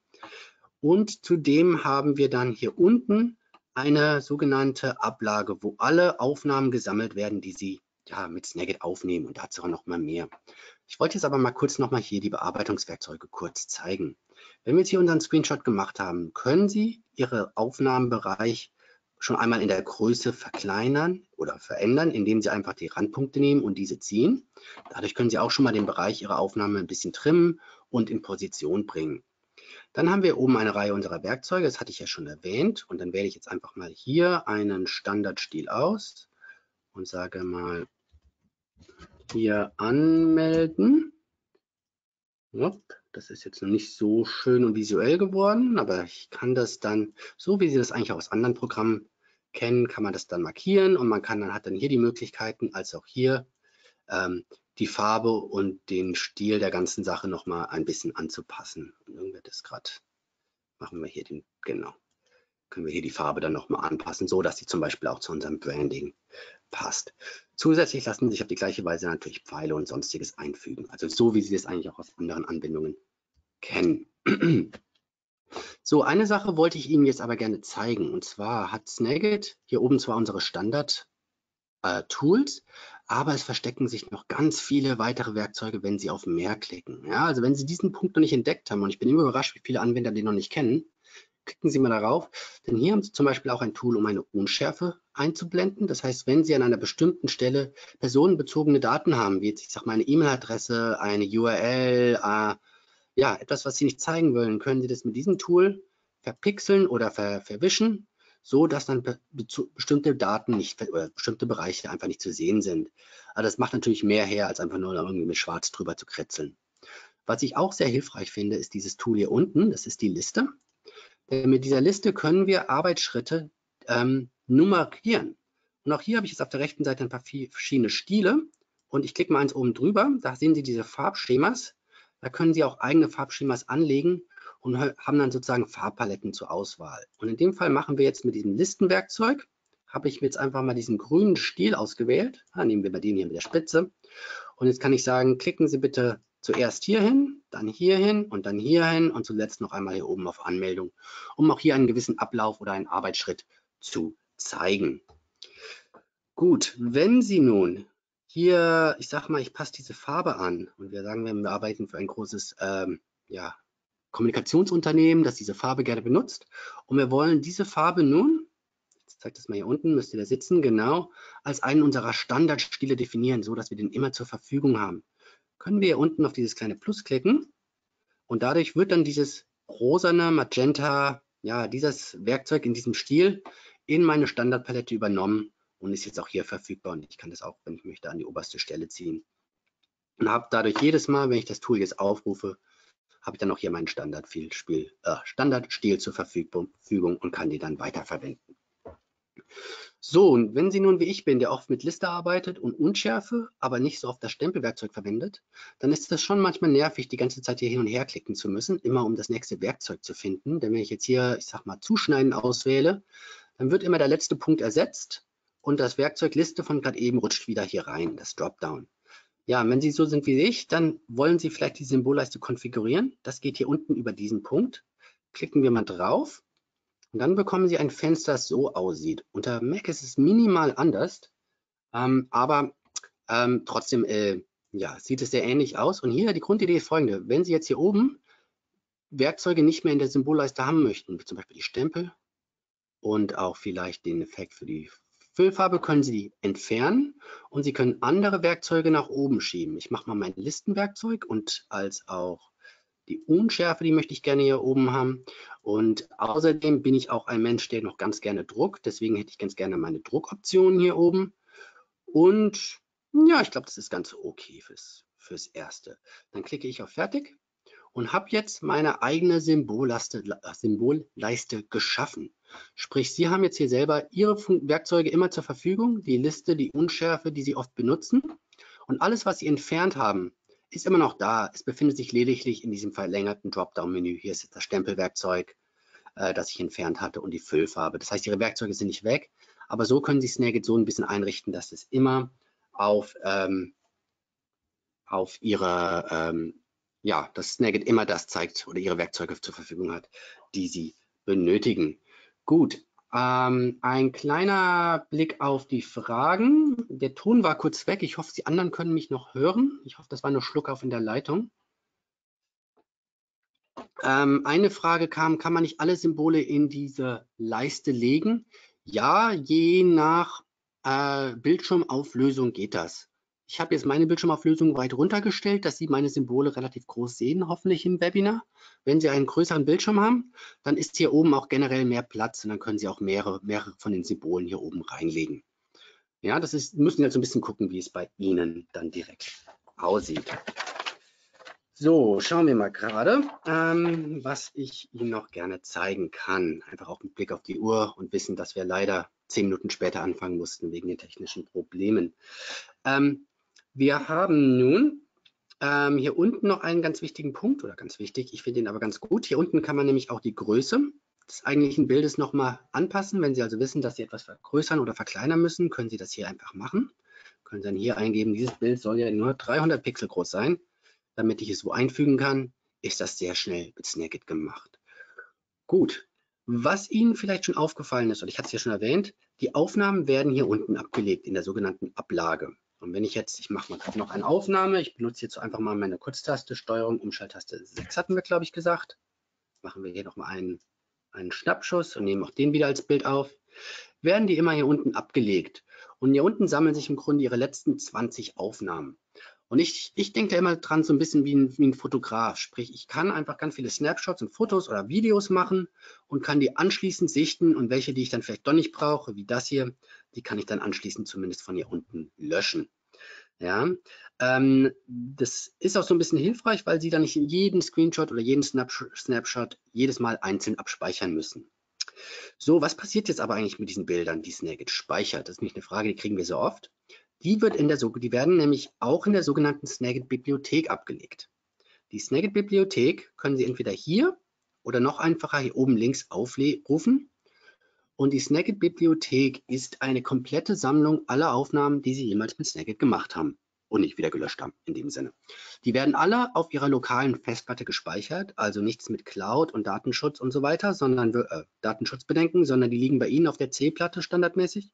Und zudem haben wir dann hier unten eine sogenannte Ablage, wo alle Aufnahmen gesammelt werden, die Sie ja, mit Snagit aufnehmen. Und dazu noch mal mehr. Ich wollte jetzt aber mal kurz noch mal hier die Bearbeitungswerkzeuge kurz zeigen. Wenn wir jetzt hier unseren Screenshot gemacht haben, können Sie Ihren Aufnahmenbereich schon einmal in der Größe verkleinern oder verändern, indem Sie einfach die Randpunkte nehmen und diese ziehen. Dadurch können Sie auch schon mal den Bereich Ihrer Aufnahme ein bisschen trimmen und in Position bringen. Dann haben wir oben eine Reihe unserer Werkzeuge, das hatte ich ja schon erwähnt. Und dann wähle ich jetzt einfach mal hier einen Standardstil aus und sage mal hier anmelden. Das ist jetzt noch nicht so schön und visuell geworden, aber ich kann das dann, so wie Sie das eigentlich auch aus anderen Programmen kennen, kann man das dann markieren und man kann dann hat dann hier die Möglichkeiten, als auch hier ähm, die Farbe und den Stil der ganzen Sache noch mal ein bisschen anzupassen. Und irgendwie das gerade machen wir hier den, genau, können wir hier die Farbe dann noch mal anpassen, so dass sie zum Beispiel auch zu unserem Branding passt. Zusätzlich lassen sich auf die gleiche Weise natürlich Pfeile und Sonstiges einfügen. Also so, wie Sie das eigentlich auch aus anderen Anwendungen kennen. So, eine Sache wollte ich Ihnen jetzt aber gerne zeigen. Und zwar hat Snagit hier oben zwar unsere Standard-Tools, äh, aber es verstecken sich noch ganz viele weitere Werkzeuge, wenn Sie auf mehr klicken. Ja, also wenn Sie diesen Punkt noch nicht entdeckt haben, und ich bin immer überrascht, wie viele Anwender den noch nicht kennen, klicken Sie mal darauf, denn hier haben Sie zum Beispiel auch ein Tool, um eine Unschärfe einzublenden. Das heißt, wenn Sie an einer bestimmten Stelle personenbezogene Daten haben, wie jetzt, ich sag mal, eine E-Mail-Adresse, eine U R L, äh, ja, etwas, was Sie nicht zeigen wollen, können Sie das mit diesem Tool verpixeln oder ver verwischen, so dass dann be bestimmte Daten nicht oder bestimmte Bereiche einfach nicht zu sehen sind. Aber das macht natürlich mehr her, als einfach nur irgendwie mit Schwarz drüber zu kritzeln. Was ich auch sehr hilfreich finde, ist dieses Tool hier unten. Das ist die Liste. Mit dieser Liste können wir Arbeitsschritte ähm, nummerieren. Und auch hier habe ich jetzt auf der rechten Seite ein paar verschiedene Stile. Und ich klicke mal eins oben drüber. Da sehen Sie diese Farbschemas. Da können Sie auch eigene Farbschemas anlegen und haben dann sozusagen Farbpaletten zur Auswahl. Und in dem Fall machen wir jetzt mit diesem Listenwerkzeug, habe ich mir jetzt einfach mal diesen grünen Stil ausgewählt. Da nehmen wir mal den hier mit der Spitze. Und jetzt kann ich sagen, klicken Sie bitte zuerst hier hin, dann hier hin und dann hier hin und zuletzt noch einmal hier oben auf Anmeldung, um auch hier einen gewissen Ablauf oder einen Arbeitsschritt zu zeigen. Gut, wenn Sie nun hier, ich sage mal, ich passe diese Farbe an und wir sagen, wir arbeiten für ein großes ähm, ja, Kommunikationsunternehmen, das diese Farbe gerne benutzt und wir wollen diese Farbe nun, ich zeige das mal hier unten, müsste da sitzen, genau, als einen unserer Standardstile definieren, so dass wir den immer zur Verfügung haben. Können wir hier unten auf dieses kleine Plus klicken und dadurch wird dann dieses rosane Magenta, ja, dieses Werkzeug in diesem Stil in meine Standardpalette übernommen und ist jetzt auch hier verfügbar und ich kann das auch, wenn ich möchte, an die oberste Stelle ziehen. Und habe dadurch jedes Mal, wenn ich das Tool jetzt aufrufe, habe ich dann auch hier meinen Standardspiel, äh, Standardstil zur Verfügung und kann die dann weiterverwenden. So, und wenn Sie nun wie ich bin, der oft mit Liste arbeitet und Unschärfe, aber nicht so oft das Stempelwerkzeug verwendet, dann ist das schon manchmal nervig, die ganze Zeit hier hin und her klicken zu müssen, immer um das nächste Werkzeug zu finden. Denn wenn ich jetzt hier, ich sag mal, Zuschneiden auswähle, dann wird immer der letzte Punkt ersetzt und das Werkzeug Liste von gerade eben rutscht wieder hier rein, das Dropdown. Ja, wenn Sie so sind wie ich, dann wollen Sie vielleicht die Symbolleiste konfigurieren. Das geht hier unten über diesen Punkt. Klicken wir mal drauf. Und dann bekommen Sie ein Fenster, das so aussieht. Unter Mac ist es minimal anders, ähm, aber ähm, trotzdem äh, ja, sieht es sehr ähnlich aus. Und hier die Grundidee ist folgende. Wenn Sie jetzt hier oben Werkzeuge nicht mehr in der Symbolleiste haben möchten, wie zum Beispiel die Stempel und auch vielleicht den Effekt für die Füllfarbe, können Sie die entfernen und Sie können andere Werkzeuge nach oben schieben. Ich mache mal mein Listenwerkzeug und als auch die Unschärfe, die möchte ich gerne hier oben haben. Und außerdem bin ich auch ein Mensch, der noch ganz gerne druckt. Deswegen hätte ich ganz gerne meine Druckoptionen hier oben. Und ja, ich glaube, das ist ganz okay fürs, fürs Erste. Dann klicke ich auf Fertig und habe jetzt meine eigene Symbolleiste, Symbolleiste geschaffen. Sprich, Sie haben jetzt hier selber Ihre Werkzeuge immer zur Verfügung, die Liste, die Unschärfe, die Sie oft benutzen. Und alles, was Sie entfernt haben, ist immer noch da. Es befindet sich lediglich in diesem verlängerten Dropdown-Menü. Hier ist jetzt das Stempelwerkzeug, äh, das ich entfernt hatte und die Füllfarbe. Das heißt, Ihre Werkzeuge sind nicht weg, aber so können Sie Snagit so ein bisschen einrichten, dass es immer auf, ähm, auf Ihre, ähm, ja, dass Snagit immer das zeigt oder Ihre Werkzeuge zur Verfügung hat, die Sie benötigen. Gut. Ähm, ein kleiner Blick auf die Fragen. Der Ton war kurz weg. Ich hoffe, die anderen können mich noch hören. Ich hoffe, das war nur Schluckauf in der Leitung. Ähm, eine Frage kam, kann man nicht alle Symbole in diese Leiste legen? Ja, je nach äh, Bildschirmauflösung geht das. Ich habe jetzt meine Bildschirmauflösung weit runtergestellt, dass Sie meine Symbole relativ groß sehen, hoffentlich im Webinar. Wenn Sie einen größeren Bildschirm haben, dann ist hier oben auch generell mehr Platz und dann können Sie auch mehrere, mehrere von den Symbolen hier oben reinlegen. Ja, das ist, müssen Sie jetzt ein bisschen gucken, wie es bei Ihnen dann direkt aussieht. So, schauen wir mal gerade, ähm, was ich Ihnen noch gerne zeigen kann. Einfach auch mit Blick auf die Uhr und wissen, dass wir leider zehn Minuten später anfangen mussten wegen den technischen Problemen. Ähm, wir haben nun ähm, hier unten noch einen ganz wichtigen Punkt, oder ganz wichtig, ich finde ihn aber ganz gut. Hier unten kann man nämlich auch die Größe des eigentlichen Bildes nochmal anpassen. Wenn Sie also wissen, dass Sie etwas vergrößern oder verkleinern müssen, können Sie das hier einfach machen. Können Sie dann hier eingeben, dieses Bild soll ja nur dreihundert Pixel groß sein. Damit ich es so einfügen kann, ist das sehr schnell mit Snagit gemacht. Gut, was Ihnen vielleicht schon aufgefallen ist, und ich hatte es ja schon erwähnt, die Aufnahmen werden hier unten abgelegt in der sogenannten Ablage. Und wenn ich jetzt, ich mache mal gerade noch eine Aufnahme, ich benutze jetzt einfach mal meine Kurztaste, Steuerung, Umschalttaste sechs hatten wir, glaube ich, gesagt. Machen wir hier nochmal einen, einen Schnappschuss und nehmen auch den wieder als Bild auf. Werden die immer hier unten abgelegt. Und hier unten sammeln sich im Grunde Ihre letzten zwanzig Aufnahmen. Und ich, ich denke da immer dran so ein bisschen wie ein, wie ein Fotograf. Sprich, ich kann einfach ganz viele Snapshots und Fotos oder Videos machen und kann die anschließend sichten und welche, die ich dann vielleicht doch nicht brauche, wie das hier, die kann ich dann anschließend zumindest von hier unten löschen. Ja, ähm, das ist auch so ein bisschen hilfreich, weil Sie dann nicht jeden Screenshot oder jeden Snapshot jedes Mal einzeln abspeichern müssen. So, was passiert jetzt aber eigentlich mit diesen Bildern, die Snagit speichert? Das ist nicht eine Frage, die kriegen wir so oft. Die, wird in der, die werden nämlich auch in der sogenannten Snagit-Bibliothek abgelegt. Die Snagit-Bibliothek können Sie entweder hier oder noch einfacher hier oben links aufrufen. Und die Snagit-Bibliothek ist eine komplette Sammlung aller Aufnahmen, die Sie jemals mit Snagit gemacht haben und nicht wieder gelöscht haben, in dem Sinne. Die werden alle auf Ihrer lokalen Festplatte gespeichert, also nichts mit Cloud und Datenschutz und so weiter, sondern äh, Datenschutzbedenken, sondern die liegen bei Ihnen auf der C-Platte standardmäßig.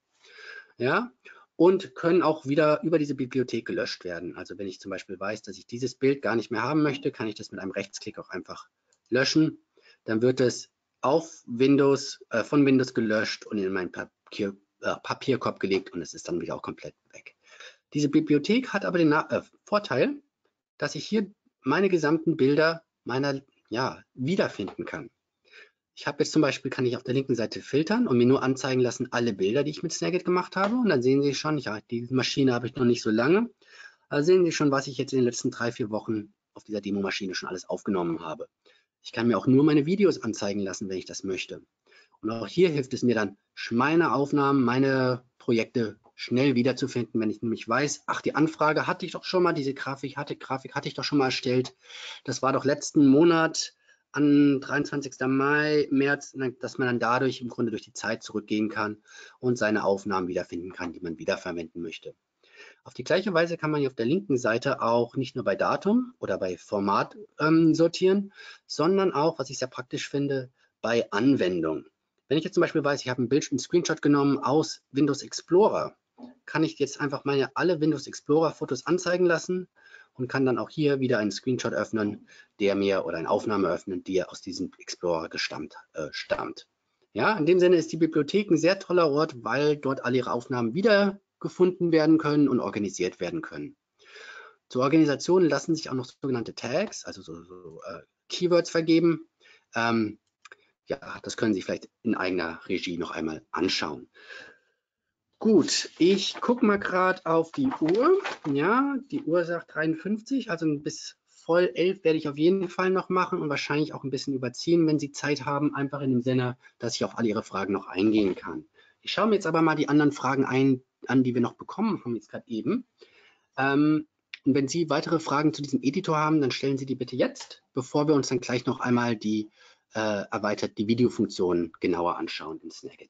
Ja, und können auch wieder über diese Bibliothek gelöscht werden. Also wenn ich zum Beispiel weiß, dass ich dieses Bild gar nicht mehr haben möchte, kann ich das mit einem Rechtsklick auch einfach löschen. Dann wird es auf Windows, äh, von Windows gelöscht und in meinen Papier, äh, Papierkorb gelegt und es ist dann wieder auch komplett weg. Diese Bibliothek hat aber den äh, Vorteil, dass ich hier meine gesamten Bilder meiner, ja, wiederfinden kann. Ich habe jetzt zum Beispiel, kann ich auf der linken Seite filtern und mir nur anzeigen lassen, alle Bilder, die ich mit Snagit gemacht habe. Und dann sehen Sie schon, ja, die Maschine habe ich noch nicht so lange. Also sehen Sie schon, was ich jetzt in den letzten drei, vier Wochen auf dieser Demo-Maschine schon alles aufgenommen habe. Ich kann mir auch nur meine Videos anzeigen lassen, wenn ich das möchte. Und auch hier hilft es mir dann, meine Aufnahmen, meine Projekte schnell wiederzufinden, wenn ich nämlich weiß, ach, die Anfrage hatte ich doch schon mal, diese Grafik hatte, Grafik hatte ich doch schon mal erstellt. Das war doch letzten Monat an dreiundzwanzigsten Mai, März, dass man dann dadurch im Grunde durch die Zeit zurückgehen kann und seine Aufnahmen wiederfinden kann, die man wiederverwenden möchte. Auf die gleiche Weise kann man hier auf der linken Seite auch nicht nur bei Datum oder bei Format ähm, sortieren, sondern auch, was ich sehr praktisch finde, bei Anwendung. Wenn ich jetzt zum Beispiel weiß, ich habe ein Bild, einen Screenshot genommen aus Windows Explorer, kann ich jetzt einfach meine alle Windows Explorer Fotos anzeigen lassen und kann dann auch hier wieder einen Screenshot öffnen, der mir oder eine Aufnahme öffnen, die aus diesem Explorer gestammt, äh, stammt. Ja, in dem Sinne ist die Bibliothek ein sehr toller Ort, weil dort alle Ihre Aufnahmen wieder gefunden werden können und organisiert werden können. Zur Organisation lassen sich auch noch sogenannte Tags, also so, so äh, Keywords vergeben. Ähm, ja, das können Sie vielleicht in eigener Regie noch einmal anschauen. Gut, ich gucke mal gerade auf die Uhr. Ja, die Uhr sagt dreiundfünfzig, also bis voll elf werde ich auf jeden Fall noch machen und wahrscheinlich auch ein bisschen überziehen, wenn Sie Zeit haben, einfach in dem Sinne, dass ich auf alle Ihre Fragen noch eingehen kann. Ich schaue mir jetzt aber mal die anderen Fragen ein, an, die wir noch bekommen haben, jetzt gerade eben. Ähm, und wenn Sie weitere Fragen zu diesem Editor haben, dann stellen Sie die bitte jetzt, bevor wir uns dann gleich noch einmal die äh, erweitert die Videofunktion genauer anschauen in Snagit.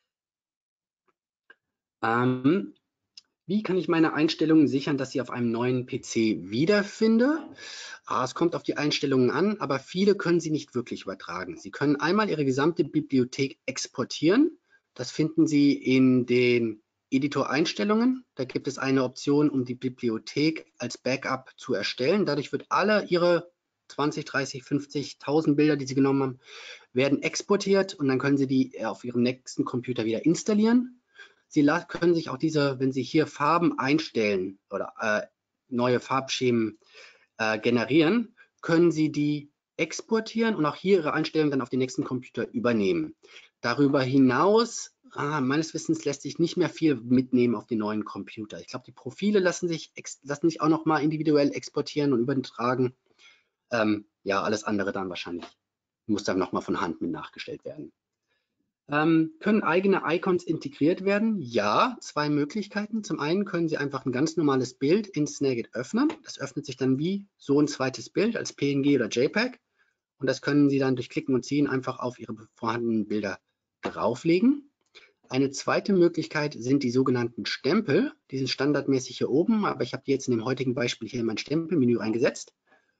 Ähm, wie kann ich meine Einstellungen sichern, dass ich auf einem neuen P C wiederfinde? Ah, es kommt auf die Einstellungen an, aber viele können Sie nicht wirklich übertragen. Sie können einmal Ihre gesamte Bibliothek exportieren. Das finden Sie in den Editor-Einstellungen. Da gibt es eine Option, um die Bibliothek als Backup zu erstellen. Dadurch wird alle Ihre zwanzig, dreißig, fünfzigtausend Bilder, die Sie genommen haben, werden exportiert und dann können Sie die auf Ihrem nächsten Computer wieder installieren. Sie können sich auch diese, wenn Sie hier Farben einstellen oder äh, neue Farbschemen äh, generieren, können Sie die exportieren und auch hier Ihre Einstellungen dann auf den nächsten Computer übernehmen. Darüber hinaus, ah, meines Wissens, lässt sich nicht mehr viel mitnehmen auf den neuen Computer. Ich glaube, die Profile lassen sich, lassen sich auch noch mal individuell exportieren und übertragen. Ähm, ja, alles andere dann wahrscheinlich muss dann noch mal von Hand mit nachgestellt werden. Ähm, können eigene Icons integriert werden? Ja, zwei Möglichkeiten. Zum einen können Sie einfach ein ganz normales Bild in Snagit öffnen. Das öffnet sich dann wie so ein zweites Bild als P N G oder JPEG. Und das können Sie dann durch Klicken und Ziehen einfach auf Ihre vorhandenen Bilder drauflegen. Eine zweite Möglichkeit sind die sogenannten Stempel. Die sind standardmäßig hier oben, aber ich habe die jetzt in dem heutigen Beispiel hier in mein Stempelmenü eingesetzt.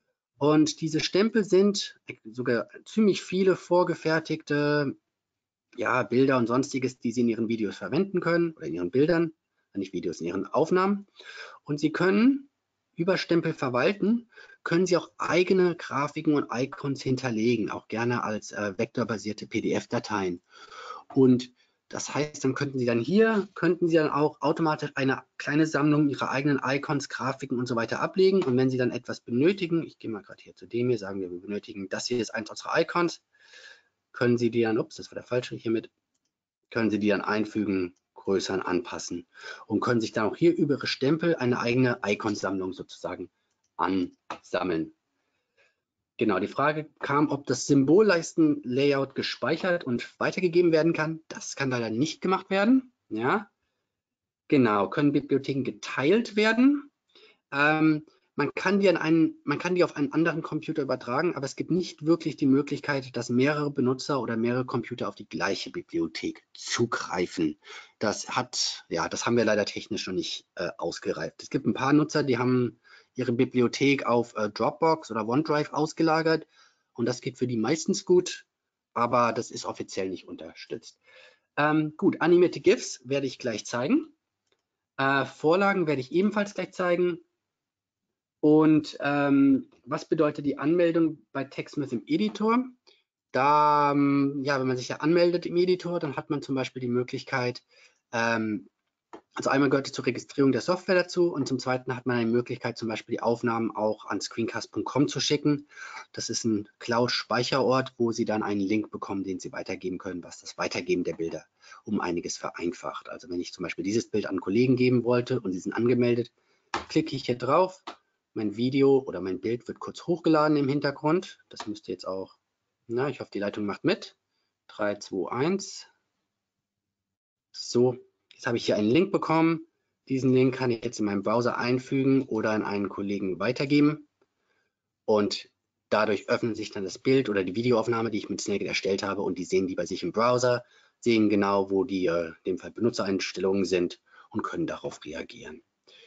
Und diese Stempel sind sogar ziemlich viele vorgefertigte ja, Bilder und sonstiges, die Sie in Ihren Videos verwenden können oder in Ihren Bildern, nicht Videos, in Ihren Aufnahmen. Und Sie können über Stempel verwalten, können Sie auch eigene Grafiken und Icons hinterlegen, auch gerne als äh, vektorbasierte P D F-Dateien. Und das heißt, dann könnten Sie dann hier, könnten Sie dann auch automatisch eine kleine Sammlung Ihrer eigenen Icons, Grafiken und so weiter ablegen. Und wenn Sie dann etwas benötigen, ich gehe mal gerade hier zu dem hier, sagen wir, wir benötigen, das hier ist eins unserer Icons, können Sie die dann, ups, das war der falsche hiermit, können Sie die dann einfügen, größern, anpassen und können sich dann auch hier über Ihre Stempel eine eigene Icon-Sammlung sozusagen ansammeln. Genau, die Frage kam, ob das Symbolleisten-Layout gespeichert und weitergegeben werden kann. Das kann leider nicht gemacht werden. Ja, genau, können Bibliotheken geteilt werden. Ähm, man kann die an einen, man kann die auf einen anderen Computer übertragen, aber es gibt nicht wirklich die Möglichkeit, dass mehrere Benutzer oder mehrere Computer auf die gleiche Bibliothek zugreifen. Das hat, ja, das haben wir leider technisch noch nicht äh, ausgereift. Es gibt ein paar Nutzer, die haben ihre Bibliothek auf äh, Dropbox oder OneDrive ausgelagert und das geht für die meistens gut, aber das ist offiziell nicht unterstützt. Ähm, gut, animierte GIFs werde ich gleich zeigen. Äh, Vorlagen werde ich ebenfalls gleich zeigen. Und ähm, was bedeutet die Anmeldung bei TechSmith im Editor? Da, ähm, ja, wenn man sich ja anmeldet im Editor, dann hat man zum Beispiel die Möglichkeit, ähm, also einmal gehört es zur Registrierung der Software dazu und zum Zweiten hat man die Möglichkeit, zum Beispiel die Aufnahmen auch an screencast punkt com zu schicken. Das ist ein Cloud-Speicherort, wo Sie dann einen Link bekommen, den Sie weitergeben können, was das Weitergeben der Bilder um einiges vereinfacht. Also wenn ich zum Beispiel dieses Bild an einen Kollegen geben wollte und Sie sind angemeldet, klicke ich hier drauf. Mein Video oder mein Bild wird kurz hochgeladen im Hintergrund. Das müsste jetzt auch, na, ich hoffe, die Leitung macht mit. drei, zwei, eins. So, jetzt habe ich hier einen Link bekommen. Diesen Link kann ich jetzt in meinem Browser einfügen oder an einen Kollegen weitergeben. Und dadurch öffnet sich dann das Bild oder die Videoaufnahme, die ich mit Snagit erstellt habe. Und die sehen die bei sich im Browser, sehen genau, wo die äh, in dem Fall Benutzereinstellungen sind und können darauf reagieren.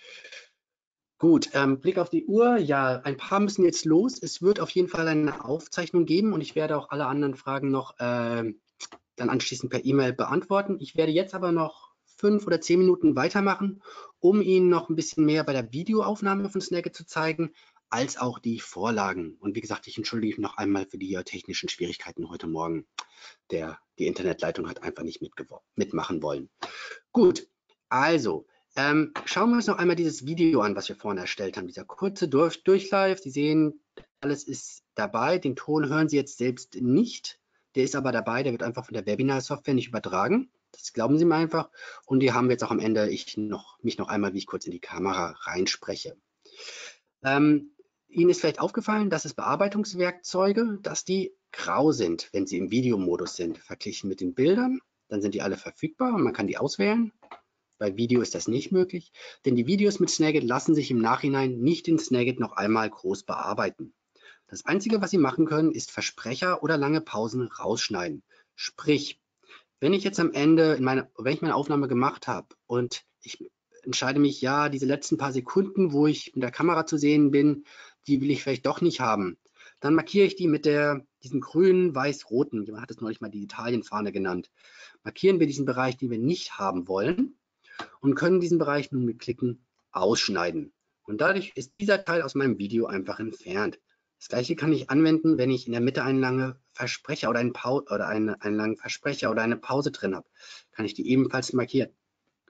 Gut, ähm, Blick auf die Uhr. Ja, ein paar müssen jetzt los. Es wird auf jeden Fall eine Aufzeichnung geben und ich werde auch alle anderen Fragen noch äh, dann anschließend per E-Mail beantworten. Ich werde jetzt aber noch fünf oder zehn Minuten weitermachen, um Ihnen noch ein bisschen mehr bei der Videoaufnahme von Snagit zu zeigen, als auch die Vorlagen. Und wie gesagt, ich entschuldige mich noch einmal für die technischen Schwierigkeiten heute Morgen. Der, die Internetleitung hat einfach nicht mitmachen wollen. Gut, also, Ähm, schauen wir uns noch einmal dieses Video an, was wir vorhin erstellt haben. Dieser kurze Durch Durchlauf. Sie sehen, alles ist dabei. Den Ton hören Sie jetzt selbst nicht. Der ist aber dabei. Der wird einfach von der Webinar-Software nicht übertragen. Das glauben Sie mir einfach. Und die haben wir jetzt auch am Ende. Ich noch, mich noch einmal, wie ich kurz in die Kamera reinspreche. Ähm, Ihnen ist vielleicht aufgefallen, dass es Bearbeitungswerkzeuge, dass die grau sind, wenn sie im Videomodus sind, verglichen mit den Bildern. Dann sind die alle verfügbar und man kann die auswählen. Bei Video ist das nicht möglich, denn die Videos mit Snagit lassen sich im Nachhinein nicht in Snagit noch einmal groß bearbeiten. Das Einzige, was Sie machen können, ist Versprecher oder lange Pausen rausschneiden. Sprich, wenn ich jetzt am Ende, in meine, wenn ich meine Aufnahme gemacht habe und ich entscheide mich, ja, diese letzten paar Sekunden, wo ich mit der Kamera zu sehen bin, die will ich vielleicht doch nicht haben, dann markiere ich die mit der, diesem grünen, weiß-roten, jemand hat es neulich mal die Italienfahne genannt, markieren wir diesen Bereich, den wir nicht haben wollen, und können diesen Bereich nun mit Klicken ausschneiden. Und dadurch ist dieser Teil aus meinem Video einfach entfernt. Das gleiche kann ich anwenden, wenn ich in der Mitte einen langen Versprecher oder einen, Pau oder eine, einen langen Versprecher oder eine Pause drin habe. Kann ich die ebenfalls markieren.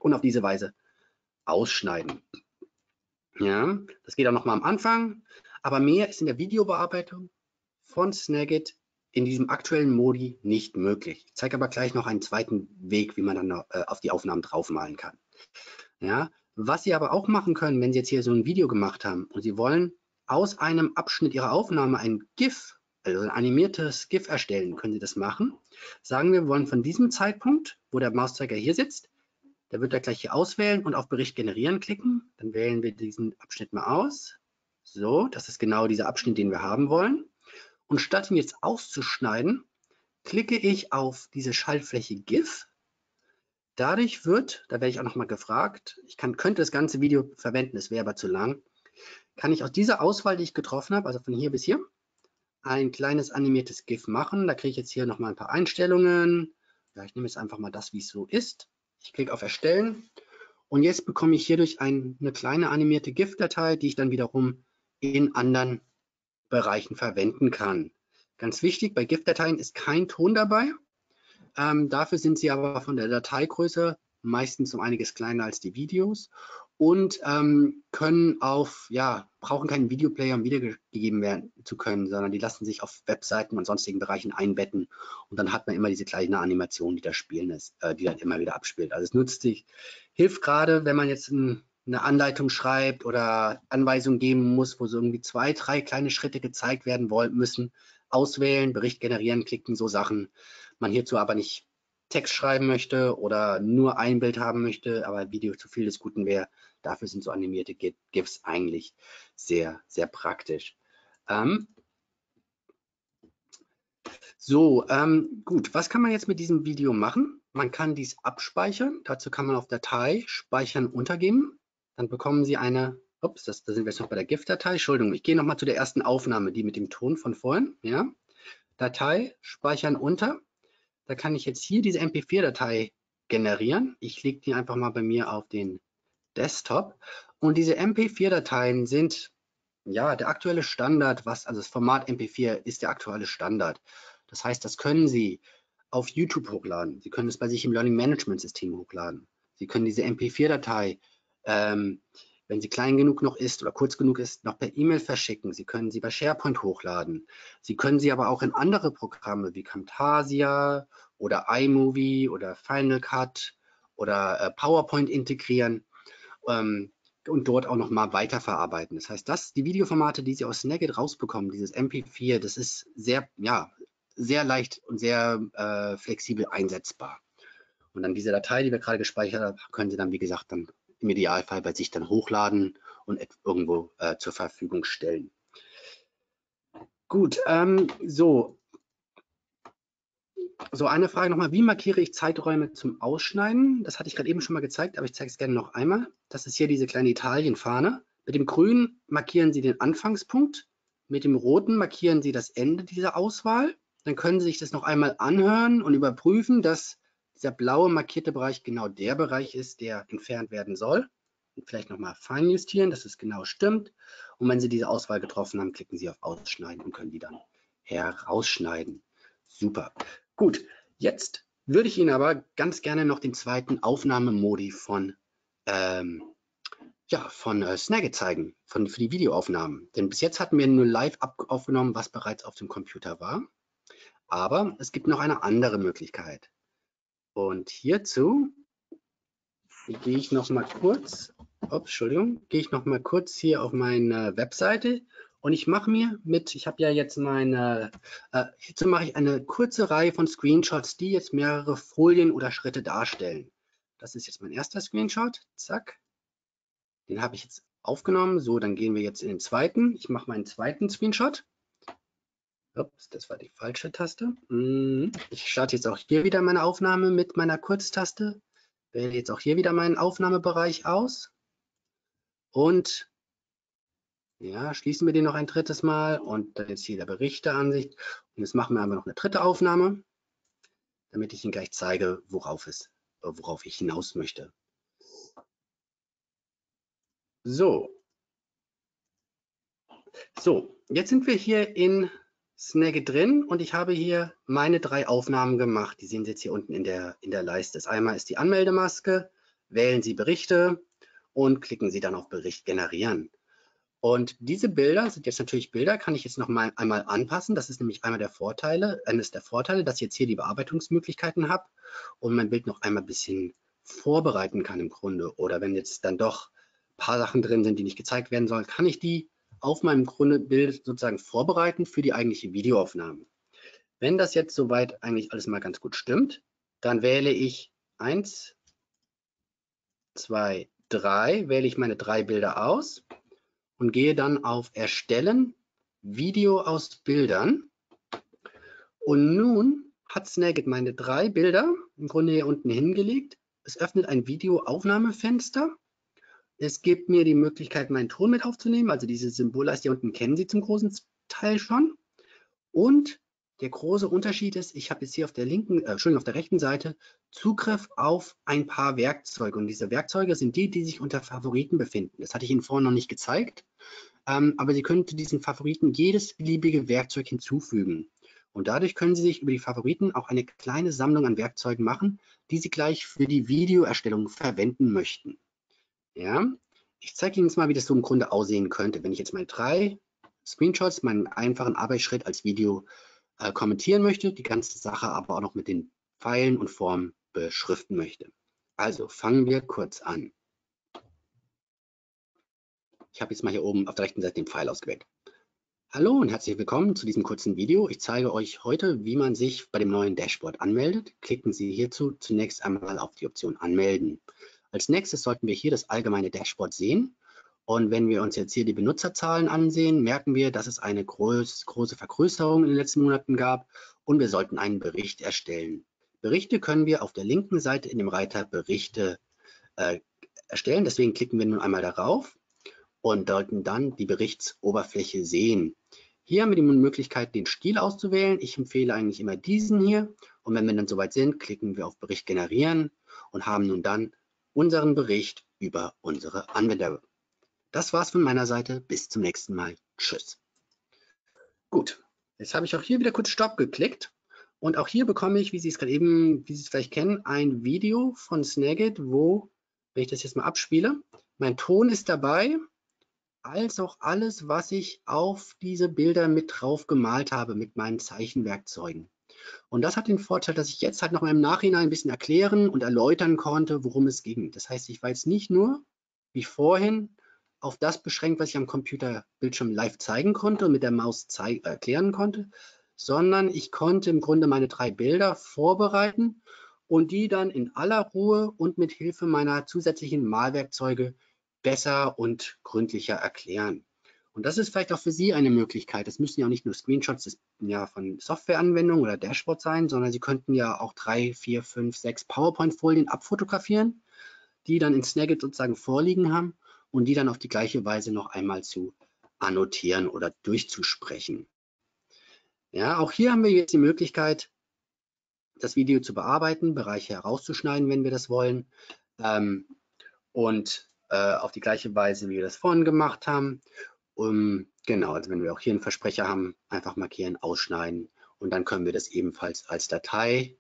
und auf diese Weise ausschneiden. Ja, das geht auch noch mal am Anfang, aber mehr ist in der Videobearbeitung von Snagit in diesem aktuellen Modi nicht möglich. Ich zeige aber gleich noch einen zweiten Weg, wie man dann noch, äh, auf die Aufnahmen draufmalen kann. Ja, was Sie aber auch machen können, wenn Sie jetzt hier so ein Video gemacht haben und Sie wollen aus einem Abschnitt Ihrer Aufnahme ein GIF, also ein animiertes GIF erstellen, können Sie das machen. Sagen wir, wir wollen von diesem Zeitpunkt, wo der Mauszeiger hier sitzt, der wird er gleich hier auswählen und auf Bericht generieren klicken. Dann wählen wir diesen Abschnitt mal aus. So, das ist genau dieser Abschnitt, den wir haben wollen. Und statt ihn jetzt auszuschneiden, klicke ich auf diese Schaltfläche GIF. Dadurch wird, da werde ich auch noch mal gefragt, ich kann, könnte das ganze Video verwenden, es wäre aber zu lang, kann ich aus dieser Auswahl, die ich getroffen habe, also von hier bis hier, ein kleines animiertes GIF machen. Da kriege ich jetzt hier noch mal ein paar Einstellungen. Ja, ich nehme jetzt einfach mal das, wie es so ist. Ich klicke auf Erstellen und jetzt bekomme ich hierdurch ein, eine kleine animierte GIF-Datei, die ich dann wiederum in anderen Bereichen verwenden kann. Ganz wichtig, bei GIF-Dateien ist kein Ton dabei. Ähm, dafür sind sie aber von der Dateigröße meistens um einiges kleiner als die Videos und ähm, können auf, ja, brauchen keinen Videoplayer, um wiedergegeben werden zu können, sondern die lassen sich auf Webseiten und sonstigen Bereichen einbetten und dann hat man immer diese kleine Animation, die da spielen ist, äh, die dann immer wieder abspielt. Also es nutzt sich, hilft gerade, wenn man jetzt ein, eine Anleitung schreibt oder Anweisungen geben muss, wo so irgendwie zwei, drei kleine Schritte gezeigt werden wollen, müssen, auswählen, Bericht generieren, klicken, so Sachen. Man hierzu aber nicht Text schreiben möchte oder nur ein Bild haben möchte, aber Video zu viel des Guten wäre. Dafür sind so animierte GIFs eigentlich sehr, sehr praktisch. Ähm, so, ähm, gut, was kann man jetzt mit diesem Video machen? Man kann dies abspeichern. Dazu kann man auf Datei speichern untergeben. Dann bekommen Sie eine, ups, das, da sind wir jetzt noch bei der GIF-Datei. Entschuldigung, ich gehe nochmal zu der ersten Aufnahme, die mit dem Ton von vorhin. Ja? Datei speichern unter. Da kann ich jetzt hier diese M P vier Datei generieren. Ich lege die einfach mal bei mir auf den Desktop. Und diese M P vier Dateien sind ja der aktuelle Standard, was, also das Format M P vier ist der aktuelle Standard. Das heißt, das können Sie auf YouTube hochladen. Sie können es bei sich im Learning Management System hochladen. Sie können diese M P vier Datei, ähm, wenn sie klein genug noch ist oder kurz genug ist, noch per E-Mail verschicken. Sie können sie bei SharePoint hochladen. Sie können sie aber auch in andere Programme wie Camtasia oder iMovie oder Final Cut oder äh, PowerPoint integrieren ähm, und dort auch noch mal weiterverarbeiten. Das heißt, das, die Videoformate, die Sie aus Snagit rausbekommen, dieses M P vier, das ist sehr, ja, sehr leicht und sehr äh, flexibel einsetzbar. Und dann diese Datei, die wir gerade gespeichert haben, können Sie dann, wie gesagt, dann im Idealfall bei sich dann hochladen und irgendwo äh, zur Verfügung stellen. Gut, ähm, so. So, eine Frage nochmal, wie markiere ich Zeiträume zum Ausschneiden? Das hatte ich gerade eben schon mal gezeigt, aber ich zeige es gerne noch einmal. Das ist hier diese kleine Italienfahne. Mit dem Grünen markieren Sie den Anfangspunkt, mit dem Roten markieren Sie das Ende dieser Auswahl. Dann können Sie sich das noch einmal anhören und überprüfen, dass dieser blaue markierte Bereich genau der Bereich ist, der entfernt werden soll. Und vielleicht nochmal fein justieren, dass es genau stimmt. Und wenn Sie diese Auswahl getroffen haben, klicken Sie auf Ausschneiden und können die dann herausschneiden. Super. Gut, jetzt würde ich Ihnen aber ganz gerne noch den zweiten Aufnahmemodi von, ähm, ja, von äh, Snagit zeigen, von, für die Videoaufnahmen. Denn bis jetzt hatten wir nur live aufgenommen, was bereits auf dem Computer war. Aber es gibt noch eine andere Möglichkeit. Und hierzu gehe ich noch mal kurz, ups, Entschuldigung, gehe ich noch mal kurz hier auf meine Webseite. Und ich mache mir mit, ich habe ja jetzt meine, äh, hierzu mache ich eine kurze Reihe von Screenshots, die jetzt mehrere Folien oder Schritte darstellen. Das ist jetzt mein erster Screenshot, zack. Den habe ich jetzt aufgenommen. So, dann gehen wir jetzt in den zweiten. Ich mache meinen zweiten Screenshot. Ups, das war die falsche Taste. Ich starte jetzt auch hier wieder meine Aufnahme mit meiner Kurztaste. Wähle jetzt auch hier wieder meinen Aufnahmebereich aus. Und ja, schließen wir den noch ein drittes Mal und dann jetzt hier der Berichteansicht. Und jetzt machen wir einfach noch eine dritte Aufnahme, damit ich Ihnen gleich zeige, worauf, es, worauf ich hinaus möchte. So. So, jetzt sind wir hier in Snagit drin und ich habe hier meine drei Aufnahmen gemacht. Die sehen Sie jetzt hier unten in der, in der Leiste. Das einmal ist die Anmeldemaske wählen Sie Berichte und klicken Sie dann auf Bericht generieren. Und diese Bilder sind jetzt natürlich Bilder, kann ich jetzt noch mal einmal anpassen. Das ist nämlich einmal der Vorteile, eines der Vorteile, dass ich jetzt hier die Bearbeitungsmöglichkeiten habe und mein Bild noch einmal ein bisschen vorbereiten kann im Grunde. Oder wenn jetzt dann doch ein paar Sachen drin sind, die nicht gezeigt werden sollen, kann ich die auf meinem Grunde Bild sozusagen vorbereiten für die eigentliche Videoaufnahme. Wenn das jetzt soweit eigentlich alles mal ganz gut stimmt, dann wähle ich eins, zwei, drei, wähle ich meine drei Bilder aus und gehe dann auf Erstellen, Video aus Bildern. Und nun hat Snagit meine drei Bilder im Grunde hier unten hingelegt. Es öffnet ein Videoaufnahmefenster. Es gibt mir die Möglichkeit, meinen Ton mit aufzunehmen. Also diese Symbolleiste hier unten kennen Sie zum großen Teil schon. Und der große Unterschied ist, ich habe jetzt hier auf der linken, äh, Entschuldigung, auf der rechten Seite Zugriff auf ein paar Werkzeuge. Und diese Werkzeuge sind die, die sich unter Favoriten befinden. Das hatte ich Ihnen vorhin noch nicht gezeigt. Ähm, aber Sie können zu diesen Favoriten jedes beliebige Werkzeug hinzufügen. Und dadurch können Sie sich über die Favoriten auch eine kleine Sammlung an Werkzeugen machen, die Sie gleich für die Videoerstellung verwenden möchten. Ja, ich zeige Ihnen jetzt mal, wie das so im Grunde aussehen könnte, wenn ich jetzt mal drei Screenshots, meinen einfachen Arbeitsschritt als Video äh, kommentieren möchte, die ganze Sache aber auch noch mit den Pfeilen und Formen beschriften möchte. Also fangen wir kurz an. Ich habe jetzt mal hier oben auf der rechten Seite den Pfeil ausgewählt. Hallo und herzlich willkommen zu diesem kurzen Video. Ich zeige euch heute, wie man sich bei dem neuen Dashboard anmeldet. Klicken Sie hierzu zunächst einmal auf die Option Anmelden. Als nächstes sollten wir hier das allgemeine Dashboard sehen. Und wenn wir uns jetzt hier die Benutzerzahlen ansehen, merken wir, dass es eine groß, große Vergrößerung in den letzten Monaten gab und wir sollten einen Bericht erstellen. Berichte können wir auf der linken Seite in dem Reiter Berichte äh, erstellen. Deswegen klicken wir nun einmal darauf und sollten dann die Berichtsoberfläche sehen. Hier haben wir die Möglichkeit, den Stil auszuwählen. Ich empfehle eigentlich immer diesen hier. Und wenn wir dann soweit sind, klicken wir auf Bericht generieren und haben nun dann unseren Bericht über unsere Anwender. Das war's von meiner Seite. Bis zum nächsten Mal. Tschüss. Gut, jetzt habe ich auch hier wieder kurz Stopp geklickt. Und auch hier bekomme ich, wie Sie es gerade eben, wie Sie es vielleicht kennen, ein Video von Snagit, wo, wenn ich das jetzt mal abspiele, mein Ton ist dabei, als auch alles, was ich auf diese Bilder mit drauf gemalt habe, mit meinen Zeichenwerkzeugen. Und das hat den Vorteil, dass ich jetzt halt noch mal im Nachhinein ein bisschen erklären und erläutern konnte, worum es ging. Das heißt, ich war jetzt nicht nur, wie vorhin, auf das beschränkt, was ich am Computerbildschirm live zeigen konnte und mit der Maus erklären konnte, sondern ich konnte im Grunde meine drei Bilder vorbereiten und die dann in aller Ruhe und mit Hilfe meiner zusätzlichen Malwerkzeuge besser und gründlicher erklären. Und das ist vielleicht auch für Sie eine Möglichkeit. Das müssen ja auch nicht nur Screenshots ja, von Softwareanwendungen oder Dashboards sein, sondern Sie könnten ja auch drei, vier, fünf, sechs PowerPoint-Folien abfotografieren, die dann in Snagit sozusagen vorliegen haben und die dann auf die gleiche Weise noch einmal zu annotieren oder durchzusprechen. Ja, auch hier haben wir jetzt die Möglichkeit, das Video zu bearbeiten, Bereiche herauszuschneiden, wenn wir das wollen. Ähm, und äh, auf die gleiche Weise, wie wir das vorhin gemacht haben. Um, genau, also wenn wir auch hier einen Versprecher haben, einfach markieren, ausschneiden und dann können wir das ebenfalls als Datei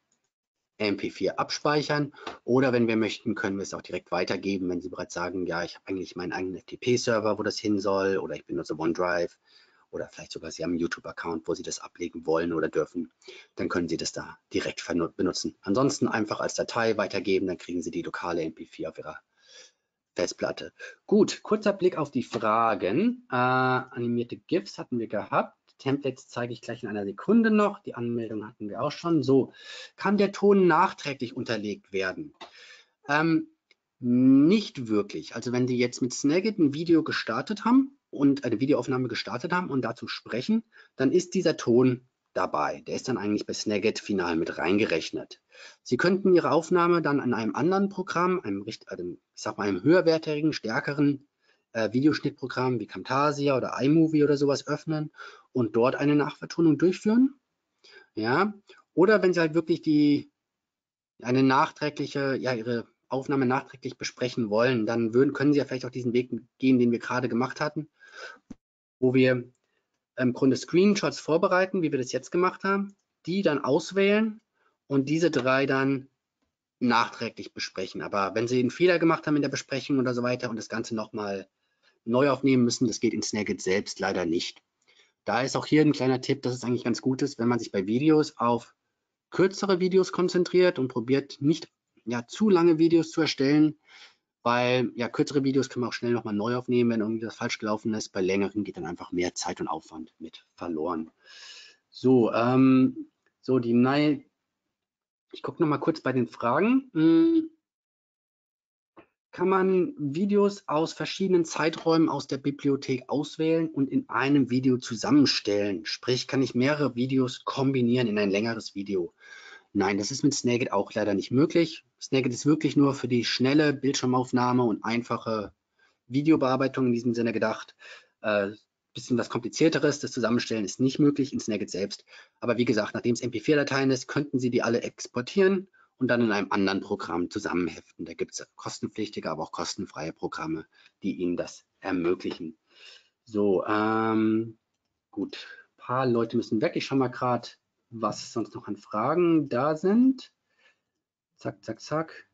M P vier abspeichern oder wenn wir möchten, können wir es auch direkt weitergeben, wenn Sie bereits sagen, ja, ich habe eigentlich meinen eigenen F T P-Server, wo das hin soll oder ich benutze OneDrive oder vielleicht sogar Sie haben einen YouTube-Account, wo Sie das ablegen wollen oder dürfen, dann können Sie das da direkt benutzen. Ansonsten einfach als Datei weitergeben, dann kriegen Sie die lokale M P vier auf Ihrer Festplatte. Gut, kurzer Blick auf die Fragen. Äh, animierte GIFs hatten wir gehabt. Templates zeige ich gleich in einer Sekunde noch. Die Anmeldung hatten wir auch schon. So, kann der Ton nachträglich unterlegt werden? Ähm, nicht wirklich. Also wenn Sie jetzt mit Snagit ein Video gestartet haben und eine Videoaufnahme gestartet haben und dazu sprechen, dann ist dieser Ton dabei. Der ist dann eigentlich bei Snagit final mit reingerechnet. Sie könnten Ihre Aufnahme dann an einem anderen Programm, einem, ich sag mal, einem höherwertigen, stärkeren äh, Videoschnittprogramm wie Camtasia oder iMovie oder sowas öffnen und dort eine Nachvertonung durchführen. Ja, oder wenn Sie halt wirklich die eine nachträgliche, ja, Ihre Aufnahme nachträglich besprechen wollen, dann würden, können Sie ja vielleicht auch diesen Weg gehen, den wir gerade gemacht hatten, wo wir im Grunde Screenshots vorbereiten, wie wir das jetzt gemacht haben, die dann auswählen und diese drei dann nachträglich besprechen. Aber wenn Sie einen Fehler gemacht haben in der Besprechung oder so weiter und das Ganze nochmal neu aufnehmen müssen, das geht in Snagit selbst leider nicht. Da ist auch hier ein kleiner Tipp, dass es eigentlich ganz gut ist, wenn man sich bei Videos auf kürzere Videos konzentriert und probiert nicht ja, zu lange Videos zu erstellen, weil ja kürzere Videos kann man auch schnell nochmal neu aufnehmen, wenn irgendwie das falsch gelaufen ist. Bei längeren geht dann einfach mehr Zeit und Aufwand mit verloren. So, ähm, so die neue, ich gucke nochmal kurz bei den Fragen. Hm, kann man Videos aus verschiedenen Zeiträumen aus der Bibliothek auswählen und in einem Video zusammenstellen? Sprich, kann ich mehrere Videos kombinieren in ein längeres Video? Nein, das ist mit Snagit auch leider nicht möglich. Snagit ist wirklich nur für die schnelle Bildschirmaufnahme und einfache Videobearbeitung in diesem Sinne gedacht. Äh, bisschen was Komplizierteres, das Zusammenstellen ist nicht möglich in Snagit selbst. Aber wie gesagt, nachdem es M P vier Dateien ist, könnten Sie die alle exportieren und dann in einem anderen Programm zusammenheften. Da gibt es kostenpflichtige, aber auch kostenfreie Programme, die Ihnen das ermöglichen. So, ähm, gut, ein paar Leute müssen weg. Ich schaue mal gerade, was sonst noch an Fragen da sind. Zack, zack, zack.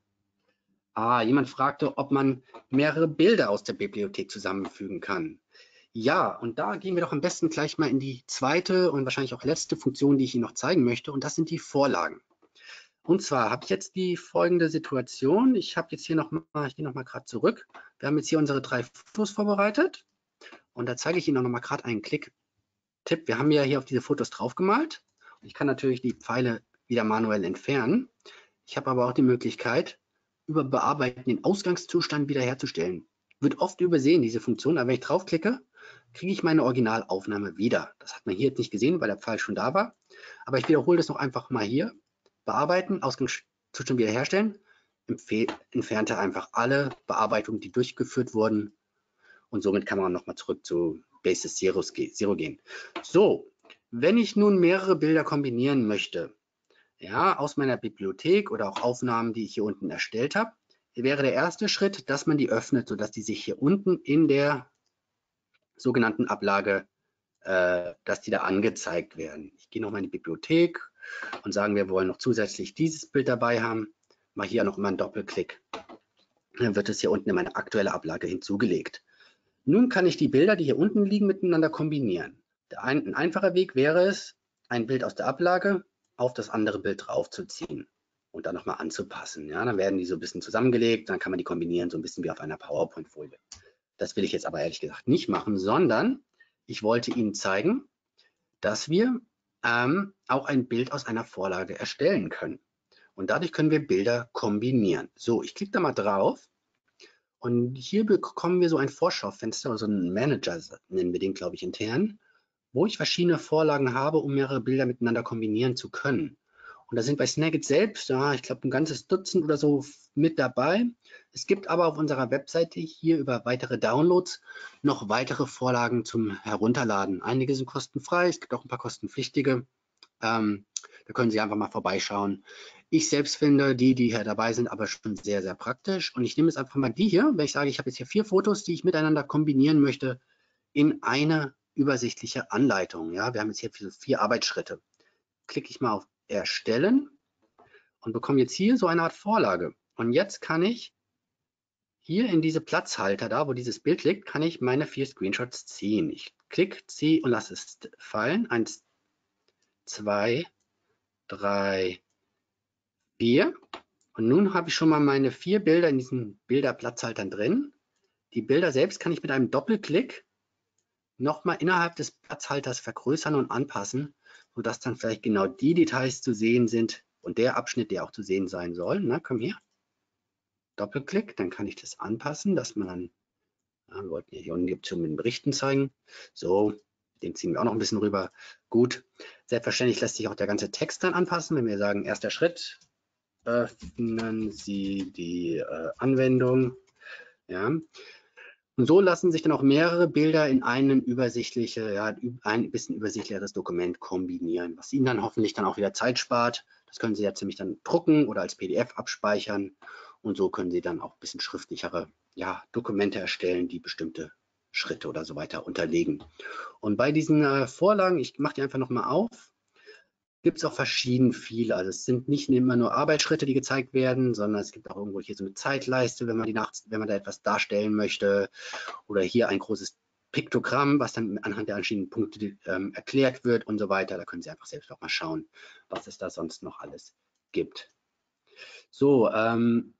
Ah, jemand fragte, ob man mehrere Bilder aus der Bibliothek zusammenfügen kann. Ja, und da gehen wir doch am besten gleich mal in die zweite und wahrscheinlich auch letzte Funktion, die ich Ihnen noch zeigen möchte, und das sind die Vorlagen. Und zwar habe ich jetzt die folgende Situation. Ich habe jetzt hier nochmal, ich gehe nochmal gerade zurück. Wir haben jetzt hier unsere drei Fotos vorbereitet und da zeige ich Ihnen nochmal gerade einen Klick-Tipp. Wir haben ja hier auf diese Fotos draufgemalt. Ich kann natürlich die Pfeile wieder manuell entfernen. Ich habe aber auch die Möglichkeit, über Bearbeiten den Ausgangszustand wiederherzustellen. Wird oft übersehen, diese Funktion, aber wenn ich draufklicke, kriege ich meine Originalaufnahme wieder. Das hat man hier jetzt nicht gesehen, weil der Pfeil schon da war. Aber ich wiederhole das noch einfach mal hier. Bearbeiten, Ausgangszustand wiederherstellen, entfernt er einfach alle Bearbeitungen, die durchgeführt wurden. Und somit kann man nochmal zurück zu Basis Zero gehen. So, wenn ich nun mehrere Bilder kombinieren möchte, ja, aus meiner Bibliothek oder auch Aufnahmen, die ich hier unten erstellt habe, wäre der erste Schritt, dass man die öffnet, sodass die sich hier unten in der sogenannten Ablage, äh, dass die da angezeigt werden. Ich gehe nochmal in die Bibliothek und sagen, wir wollen noch zusätzlich dieses Bild dabei haben. Mache hier noch mal einen Doppelklick. Dann wird es hier unten in meine aktuelle Ablage hinzugelegt. Nun kann ich die Bilder, die hier unten liegen, miteinander kombinieren. Ein, ein einfacher Weg wäre es, ein Bild aus der Ablage auf das andere Bild draufzuziehen und dann nochmal anzupassen. Ja, dann werden die so ein bisschen zusammengelegt, dann kann man die kombinieren, so ein bisschen wie auf einer PowerPoint-Folie. Das will ich jetzt aber ehrlich gesagt nicht machen, sondern ich wollte Ihnen zeigen, dass wir ähm, auch ein Bild aus einer Vorlage erstellen können. Und dadurch können wir Bilder kombinieren. So, ich klicke da mal drauf. Und hier bekommen wir so ein Vorschaufenster, also einen Manager nennen wir den, glaube ich, intern, wo ich verschiedene Vorlagen habe, um mehrere Bilder miteinander kombinieren zu können. Und da sind bei Snagit selbst, ja, ich glaube, ein ganzes Dutzend oder so mit dabei. Es gibt aber auf unserer Webseite hier über weitere Downloads noch weitere Vorlagen zum Herunterladen. Einige sind kostenfrei, es gibt auch ein paar kostenpflichtige. Ähm, da können Sie einfach mal vorbeischauen. Ich selbst finde die, die hier dabei sind, aber schon sehr, sehr praktisch. Und ich nehme jetzt einfach mal die hier, wenn ich sage, ich habe jetzt hier vier Fotos, die ich miteinander kombinieren möchte, in eine übersichtliche Anleitung. Ja, wir haben jetzt hier vier Arbeitsschritte. Klicke ich mal auf Erstellen und bekomme jetzt hier so eine Art Vorlage. Und jetzt kann ich hier in diese Platzhalter, da wo dieses Bild liegt, kann ich meine vier Screenshots ziehen. Ich klicke, ziehe und lasse es fallen. Eins, zwei, drei, vier. Und nun habe ich schon mal meine vier Bilder in diesen Bilderplatzhaltern drin. Die Bilder selbst kann ich mit einem Doppelklick nochmal innerhalb des Platzhalters vergrößern und anpassen, sodass dann vielleicht genau die Details zu sehen sind und der Abschnitt, der auch zu sehen sein soll. Na, komm hier. Doppelklick, dann kann ich das anpassen, dass man dann, ja, wir wollten ja hier unten die Option mit den Berichten zeigen. So, den ziehen wir auch noch ein bisschen rüber. Gut, selbstverständlich lässt sich auch der ganze Text dann anpassen, wenn wir sagen, erster Schritt, öffnen Sie die äh, Anwendung. Ja. Und so lassen sich dann auch mehrere Bilder in einem übersichtliche, ja, ein bisschen übersichtlicheres Dokument kombinieren, was Ihnen dann hoffentlich dann auch wieder Zeit spart. Das können Sie jetzt nämlich dann drucken oder als P D F abspeichern. Und so können Sie dann auch ein bisschen schriftlichere, ja, Dokumente erstellen, die bestimmte Schritte oder so weiter unterlegen. Und bei diesen äh, Vorlagen, ich mache die einfach nochmal auf. gibt es auch verschieden viele. Also es sind nicht immer nur Arbeitsschritte, die gezeigt werden, sondern es gibt auch irgendwo hier so eine Zeitleiste, wenn man die nachts, wenn man da etwas darstellen möchte. Oder hier ein großes Piktogramm, was dann anhand der verschiedenen Punkte ähm, erklärt wird und so weiter. Da können Sie einfach selbst auch mal schauen, was es da sonst noch alles gibt. So, ähm,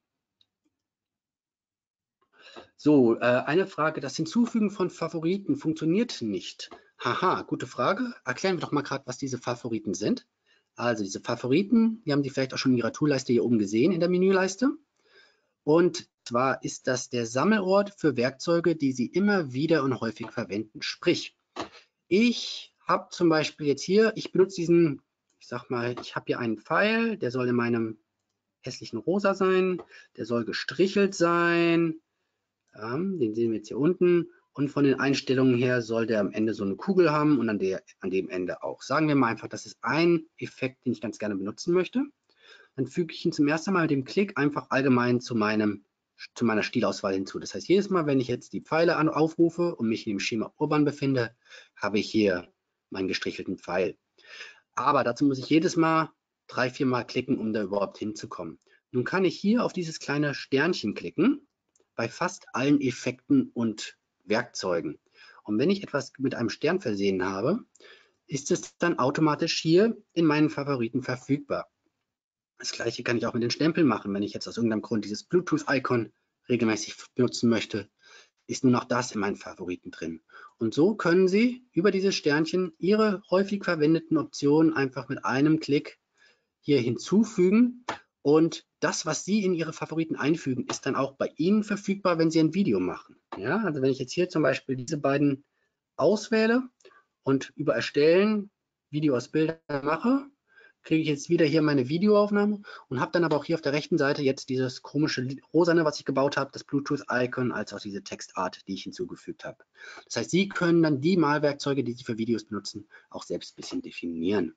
so äh, eine Frage, das Hinzufügen von Favoriten funktioniert nicht. Haha, gute Frage. Erklären wir doch mal gerade, was diese Favoriten sind. Also diese Favoriten, die haben Sie vielleicht auch schon in Ihrer Toolleiste hier oben gesehen in der Menüleiste. Und zwar ist das der Sammelort für Werkzeuge, die Sie immer wieder und häufig verwenden. Sprich, ich habe zum Beispiel jetzt hier, ich benutze diesen, ich sag mal, ich habe hier einen Pfeil, der soll in meinem hässlichen Rosa sein, der soll gestrichelt sein, ja, den sehen wir jetzt hier unten. Und von den Einstellungen her soll der am Ende so eine Kugel haben und an, der, an dem Ende auch. Sagen wir mal einfach, das ist ein Effekt, den ich ganz gerne benutzen möchte. Dann füge ich ihn zum ersten Mal mit dem Klick einfach allgemein zu, meinem, zu meiner Stilauswahl hinzu. Das heißt, jedes Mal, wenn ich jetzt die Pfeile an, aufrufe und mich in dem Schema Urban befinde, habe ich hier meinen gestrichelten Pfeil. Aber dazu muss ich jedes Mal drei, vier Mal klicken, um da überhaupt hinzukommen. Nun kann ich hier auf dieses kleine Sternchen klicken, bei fast allen Effekten und Werkzeugen. Und wenn ich etwas mit einem Stern versehen habe, ist es dann automatisch hier in meinen Favoriten verfügbar. Das gleiche kann ich auch mit den Stempeln machen. Wenn ich jetzt aus irgendeinem Grund dieses Bluetooth-Icon regelmäßig benutzen möchte, ist nur noch das in meinen Favoriten drin. Und so können Sie über diese Sternchen Ihre häufig verwendeten Optionen einfach mit einem Klick hier hinzufügen. Und das, was Sie in Ihre Favoriten einfügen, ist dann auch bei Ihnen verfügbar, wenn Sie ein Video machen. Ja, also wenn ich jetzt hier zum Beispiel diese beiden auswähle und über Erstellen Video aus Bildern mache, kriege ich jetzt wieder hier meine Videoaufnahme und habe dann aber auch hier auf der rechten Seite jetzt dieses komische Rosane, was ich gebaut habe, das Bluetooth-Icon, als auch diese Textart, die ich hinzugefügt habe. Das heißt, Sie können dann die Malwerkzeuge, die Sie für Videos benutzen, auch selbst ein bisschen definieren.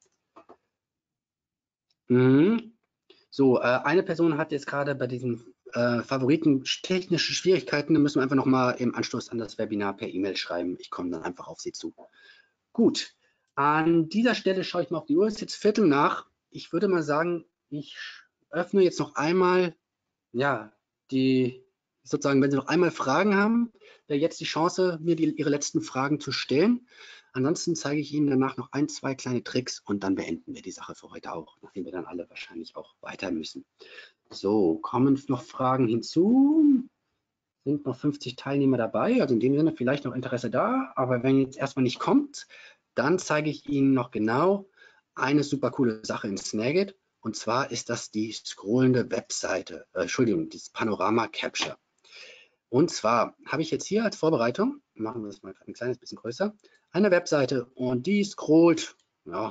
Mhm. So, äh, eine Person hat jetzt gerade bei diesen äh, Favoriten technische Schwierigkeiten. Da müssen wir einfach nochmal im Anschluss an das Webinar per E-Mail schreiben. Ich komme dann einfach auf Sie zu. Gut, an dieser Stelle schaue ich mal auf die Uhr. Es ist jetzt Viertel nach. Ich würde mal sagen, ich öffne jetzt noch einmal, ja, die, sozusagen, wenn Sie noch einmal Fragen haben, wäre jetzt die Chance, mir die, Ihre letzten Fragen zu stellen. Ansonsten zeige ich Ihnen danach noch ein, zwei kleine Tricks und dann beenden wir die Sache für heute auch, nachdem wir dann alle wahrscheinlich auch weiter müssen. So, kommen noch Fragen hinzu? Sind noch fünfzig Teilnehmer dabei, also in dem Sinne vielleicht noch Interesse da, aber wenn jetzt erstmal nicht kommt, dann zeige ich Ihnen noch genau eine super coole Sache in Snagit, und zwar ist das die scrollende Webseite, äh, Entschuldigung, das Panorama Capture. Und zwar habe ich jetzt hier als Vorbereitung, machen wir das mal ein kleines bisschen größer, eine Webseite und die scrollt, ja,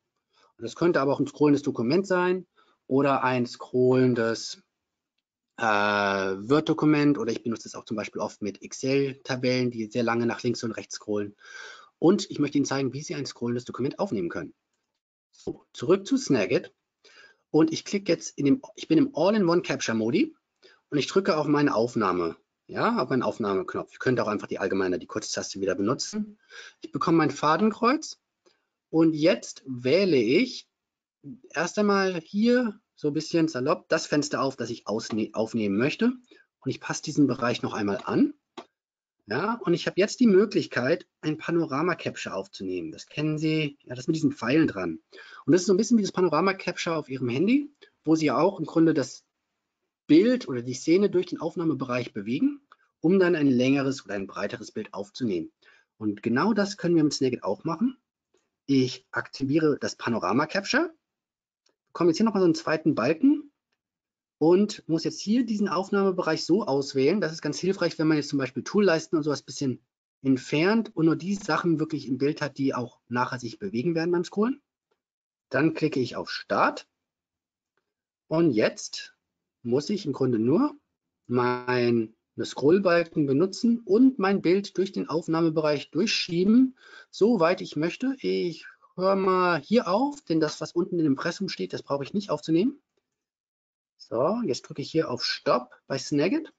das könnte aber auch ein scrollendes Dokument sein oder ein scrollendes äh, Word-Dokument, oder ich benutze es auch zum Beispiel oft mit Excel-Tabellen, die sehr lange nach links und rechts scrollen. Und ich möchte Ihnen zeigen, wie Sie ein scrollendes Dokument aufnehmen können. So, zurück zu Snagit. Und ich klicke jetzt in dem, ich bin im All-in-One-Capture-Modi und ich drücke auf meine Aufnahme, ja, auf meinen Aufnahmeknopf. Ich könnte auch einfach die allgemeine, die Kurztaste wieder benutzen. Ich bekomme mein Fadenkreuz und jetzt wähle ich erst einmal hier so ein bisschen salopp das Fenster auf, das ich aufnehmen möchte. Und ich passe diesen Bereich noch einmal an. Ja, und ich habe jetzt die Möglichkeit, ein Panorama-Capture aufzunehmen. Das kennen Sie, ja, das mit diesen Pfeilen dran. Und das ist so ein bisschen wie das Panorama-Capture auf Ihrem Handy, wo Sie ja auch im Grunde das Bild oder die Szene durch den Aufnahmebereich bewegen, um dann ein längeres oder ein breiteres Bild aufzunehmen. Und genau das können wir mit Snagit auch machen. Ich aktiviere das Panorama-Capture, bekomme jetzt hier nochmal so einen zweiten Balken und muss jetzt hier diesen Aufnahmebereich so auswählen. Das ist ganz hilfreich, wenn man jetzt zum Beispiel Toolleisten und sowas ein bisschen entfernt und nur die Sachen wirklich im Bild hat, die auch nachher sich bewegen werden beim Scrollen. Dann klicke ich auf Start und jetzt muss ich im Grunde nur meine Scrollbalken benutzen und mein Bild durch den Aufnahmebereich durchschieben, soweit ich möchte. Ich höre mal hier auf, denn das, was unten im Impressum steht, das brauche ich nicht aufzunehmen. So, jetzt drücke ich hier auf Stop bei Snagit.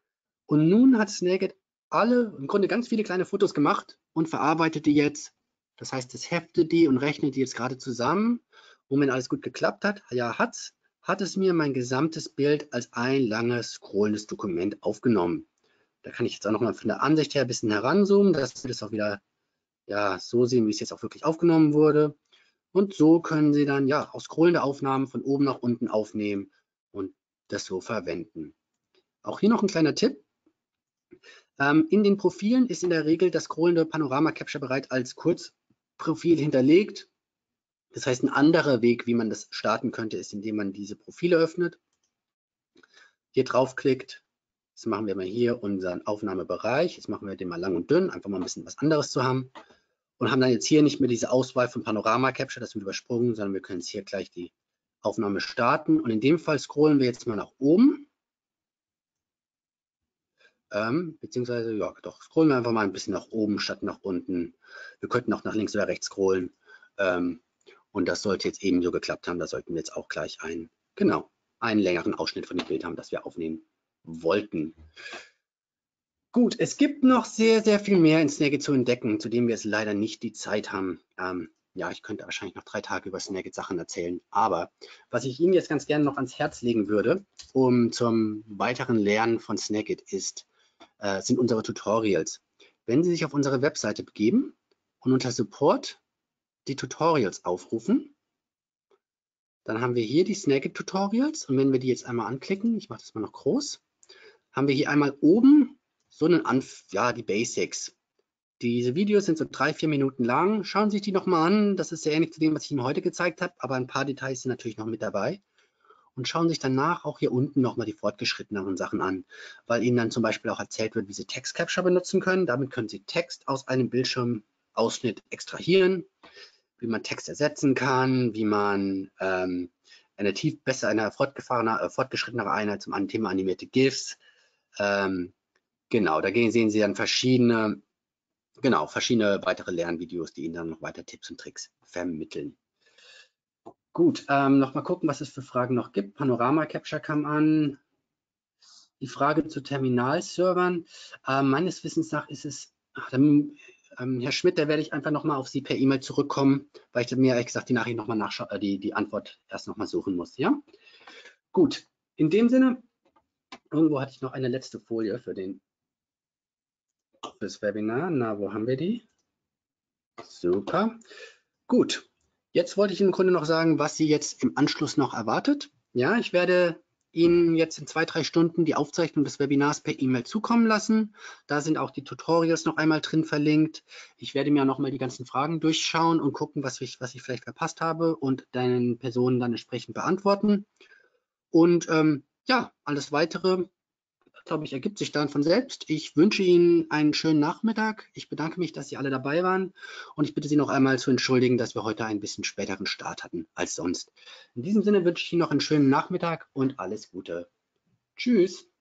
Und nun hat Snagit alle, im Grunde ganz viele kleine Fotos gemacht und verarbeitet die jetzt Das heißt, es heftet die und rechnet die jetzt gerade zusammen. Und wenn alles gut geklappt hat, ja, hat's, hat es mir mein gesamtes Bild als ein langes scrollendes Dokument aufgenommen. Da kann ich jetzt auch noch mal von der Ansicht her ein bisschen heranzoomen, dass wir das auch wieder ja, so sehen, wie es jetzt auch wirklich aufgenommen wurde. Und so können Sie dann ja auch scrollende Aufnahmen von oben nach unten aufnehmen und das so verwenden. Auch hier noch ein kleiner Tipp. Ähm, in den Profilen ist in der Regel das scrollende Panorama Capture bereits als Kurzprofil hinterlegt. Das heißt, ein anderer Weg, wie man das starten könnte, ist, indem man diese Profile öffnet, hier draufklickt. Jetzt machen wir mal hier unseren Aufnahmebereich. Jetzt machen wir den mal lang und dünn, einfach mal ein bisschen was anderes zu haben. Und haben dann jetzt hier nicht mehr diese Auswahl von Panorama Capture, das wird übersprungen, sondern wir können jetzt hier gleich die Aufnahme starten. Und in dem Fall scrollen wir jetzt mal nach oben. Ähm, beziehungsweise, ja, doch, scrollen wir einfach mal ein bisschen nach oben statt nach unten. Wir könnten auch nach links oder rechts scrollen. Ähm, und das sollte jetzt ebenso geklappt haben. Da sollten wir jetzt auch gleich einen, genau, einen längeren Ausschnitt von dem Bild haben, das wir aufnehmen wollten. Gut, es gibt noch sehr, sehr viel mehr in Snagit zu entdecken, zu dem wir jetzt leider nicht die Zeit haben. Ähm, ja, ich könnte wahrscheinlich noch drei Tage über Snagit Sachen erzählen, aber was ich Ihnen jetzt ganz gerne noch ans Herz legen würde, um zum weiteren Lernen von Snagit, ist, äh, sind unsere Tutorials. Wenn Sie sich auf unsere Webseite begeben und unter Support die Tutorials aufrufen, dann haben wir hier die Snagit Tutorials und wenn wir die jetzt einmal anklicken, ich mache das mal noch groß, haben wir hier einmal oben so einen Anf ja, die Basics. Diese Videos sind so drei, vier Minuten lang. Schauen Sie sich die nochmal an. Das ist sehr ähnlich zu dem, was ich Ihnen heute gezeigt habe, aber ein paar Details sind natürlich noch mit dabei. Und schauen sich danach auch hier unten nochmal die fortgeschritteneren Sachen an, weil Ihnen dann zum Beispiel auch erzählt wird, wie Sie Text Capture benutzen können. Damit können Sie Text aus einem Bildschirmausschnitt extrahieren, wie man Text ersetzen kann, wie man ähm, eine tief besser, eine fortgefahrene, äh, fortgeschrittenere Einheit zum Thema animierte GIFs. Ähm, genau, da sehen Sie dann verschiedene, genau, verschiedene weitere Lernvideos, die Ihnen dann noch weiter Tipps und Tricks vermitteln. Gut, ähm, noch mal gucken, was es für Fragen noch gibt. Panorama Capture kam an. Die Frage zu Terminalservern. Äh, meines Wissens nach ist es, ach, dann, ähm, Herr Schmidt, da werde ich einfach noch mal auf Sie per E-Mail zurückkommen, weil ich mir ehrlich gesagt die Nachricht noch mal nachschauen, äh, die, die Antwort erst noch mal suchen muss. Ja, gut. In dem Sinne, irgendwo hatte ich noch eine letzte Folie für den fürs Webinar. Na, wo haben wir die? Super. Gut. Jetzt wollte ich im Grunde noch sagen, was Sie jetzt im Anschluss noch erwartet. Ja, ich werde Ihnen jetzt in zwei, drei Stunden die Aufzeichnung des Webinars per E-Mail zukommen lassen. Da sind auch die Tutorials noch einmal drin verlinkt. Ich werde mir noch mal die ganzen Fragen durchschauen und gucken, was ich, was ich vielleicht verpasst habe und deinen Personen dann entsprechend beantworten. Und ähm, ja, alles Weitere, glaube ich, ergibt sich dann von selbst. Ich wünsche Ihnen einen schönen Nachmittag. Ich bedanke mich, dass Sie alle dabei waren und ich bitte Sie noch einmal zu entschuldigen, dass wir heute ein bisschen späteren Start hatten als sonst. In diesem Sinne wünsche ich Ihnen noch einen schönen Nachmittag und alles Gute. Tschüss.